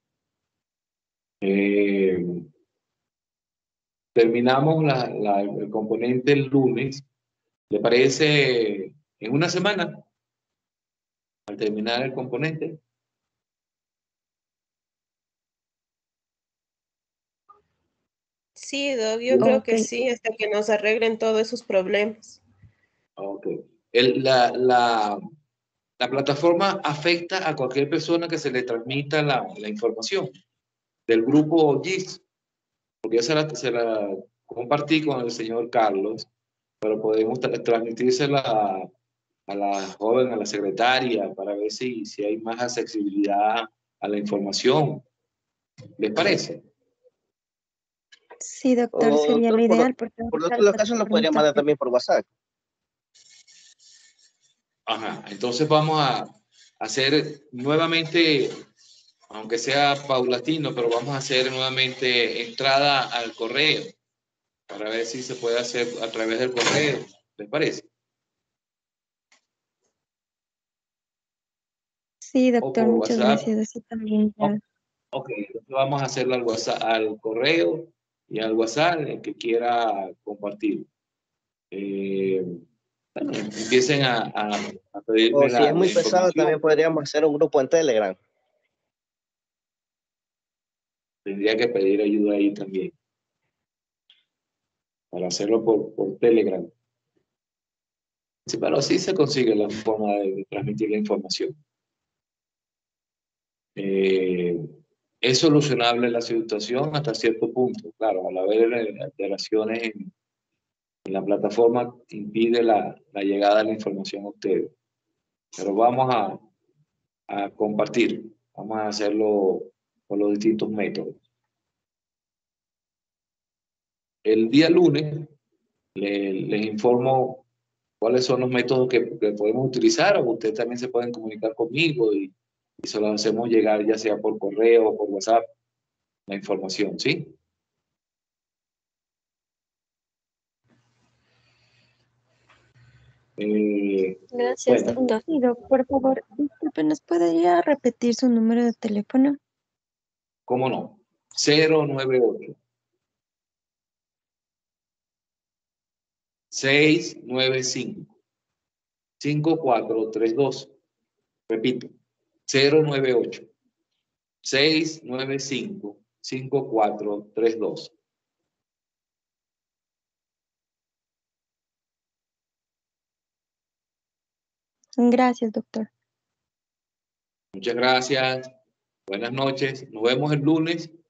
Eh, terminamos la, la- el componente el lunes. ¿Le parece en una semana? Al terminar el componente. Sí, Doc, yo creo que Ok. sí, hasta que nos arreglen todos esos problemas. Ok. El- la, la, la plataforma afecta a cualquier persona que se le transmita la, la información del grupo G I S, porque yo se la, se la compartí con el señor Carlos, pero podemos tra- transmitírsela a, a la joven, a la secretaria, para ver si, si hay más accesibilidad a la información. ¿Les parece? Sí, doctor, O, sería lo doctor, por, ideal porque por ahorita otros la los casos lo plataforma podría está mandar también por WhatsApp. Ajá. Entonces vamos a hacer nuevamente, aunque sea paulatino, pero vamos a hacer nuevamente entrada al correo para ver si se puede hacer a través del correo. ¿Les parece? Sí, O doctor, por muchas WhatsApp. gracias. Así también ya. Ok, entonces vamos a hacerlo al WhatsApp, al correo y al WhatsApp, el que quiera compartir. Eh, bueno, empiecen a, a, a pedirme O si la, es la muy pesado, información. también podríamos hacer un grupo en Telegram. Tendría que pedir ayuda ahí también para hacerlo por, por Telegram. Sí, pero así se consigue la forma de, de transmitir la información. Eh, es solucionable la situación hasta cierto punto. Claro, al haber alteraciones en, en la plataforma, impide la, la llegada de la información a ustedes. Pero vamos a, a compartir, vamos a hacerlo con los distintos métodos. El día lunes le, les informo cuáles son los métodos que, que podemos utilizar, o ustedes también se pueden comunicar conmigo y, y se los hacemos llegar ya sea por correo o por WhatsApp la información, ¿sí? Eh, Gracias, bueno, doctor. Sí, doc, por favor, disculpe, ¿nos podría repetir su número de teléfono? ¿cómo no? cero nueve ocho, seis nueve cinco, cinco cuatro tres dos. Repito, cero nueve ocho, seis nueve cinco, cinco cuatro tres dos. Gracias, doctor. Muchas gracias. Buenas noches. Nos vemos el lunes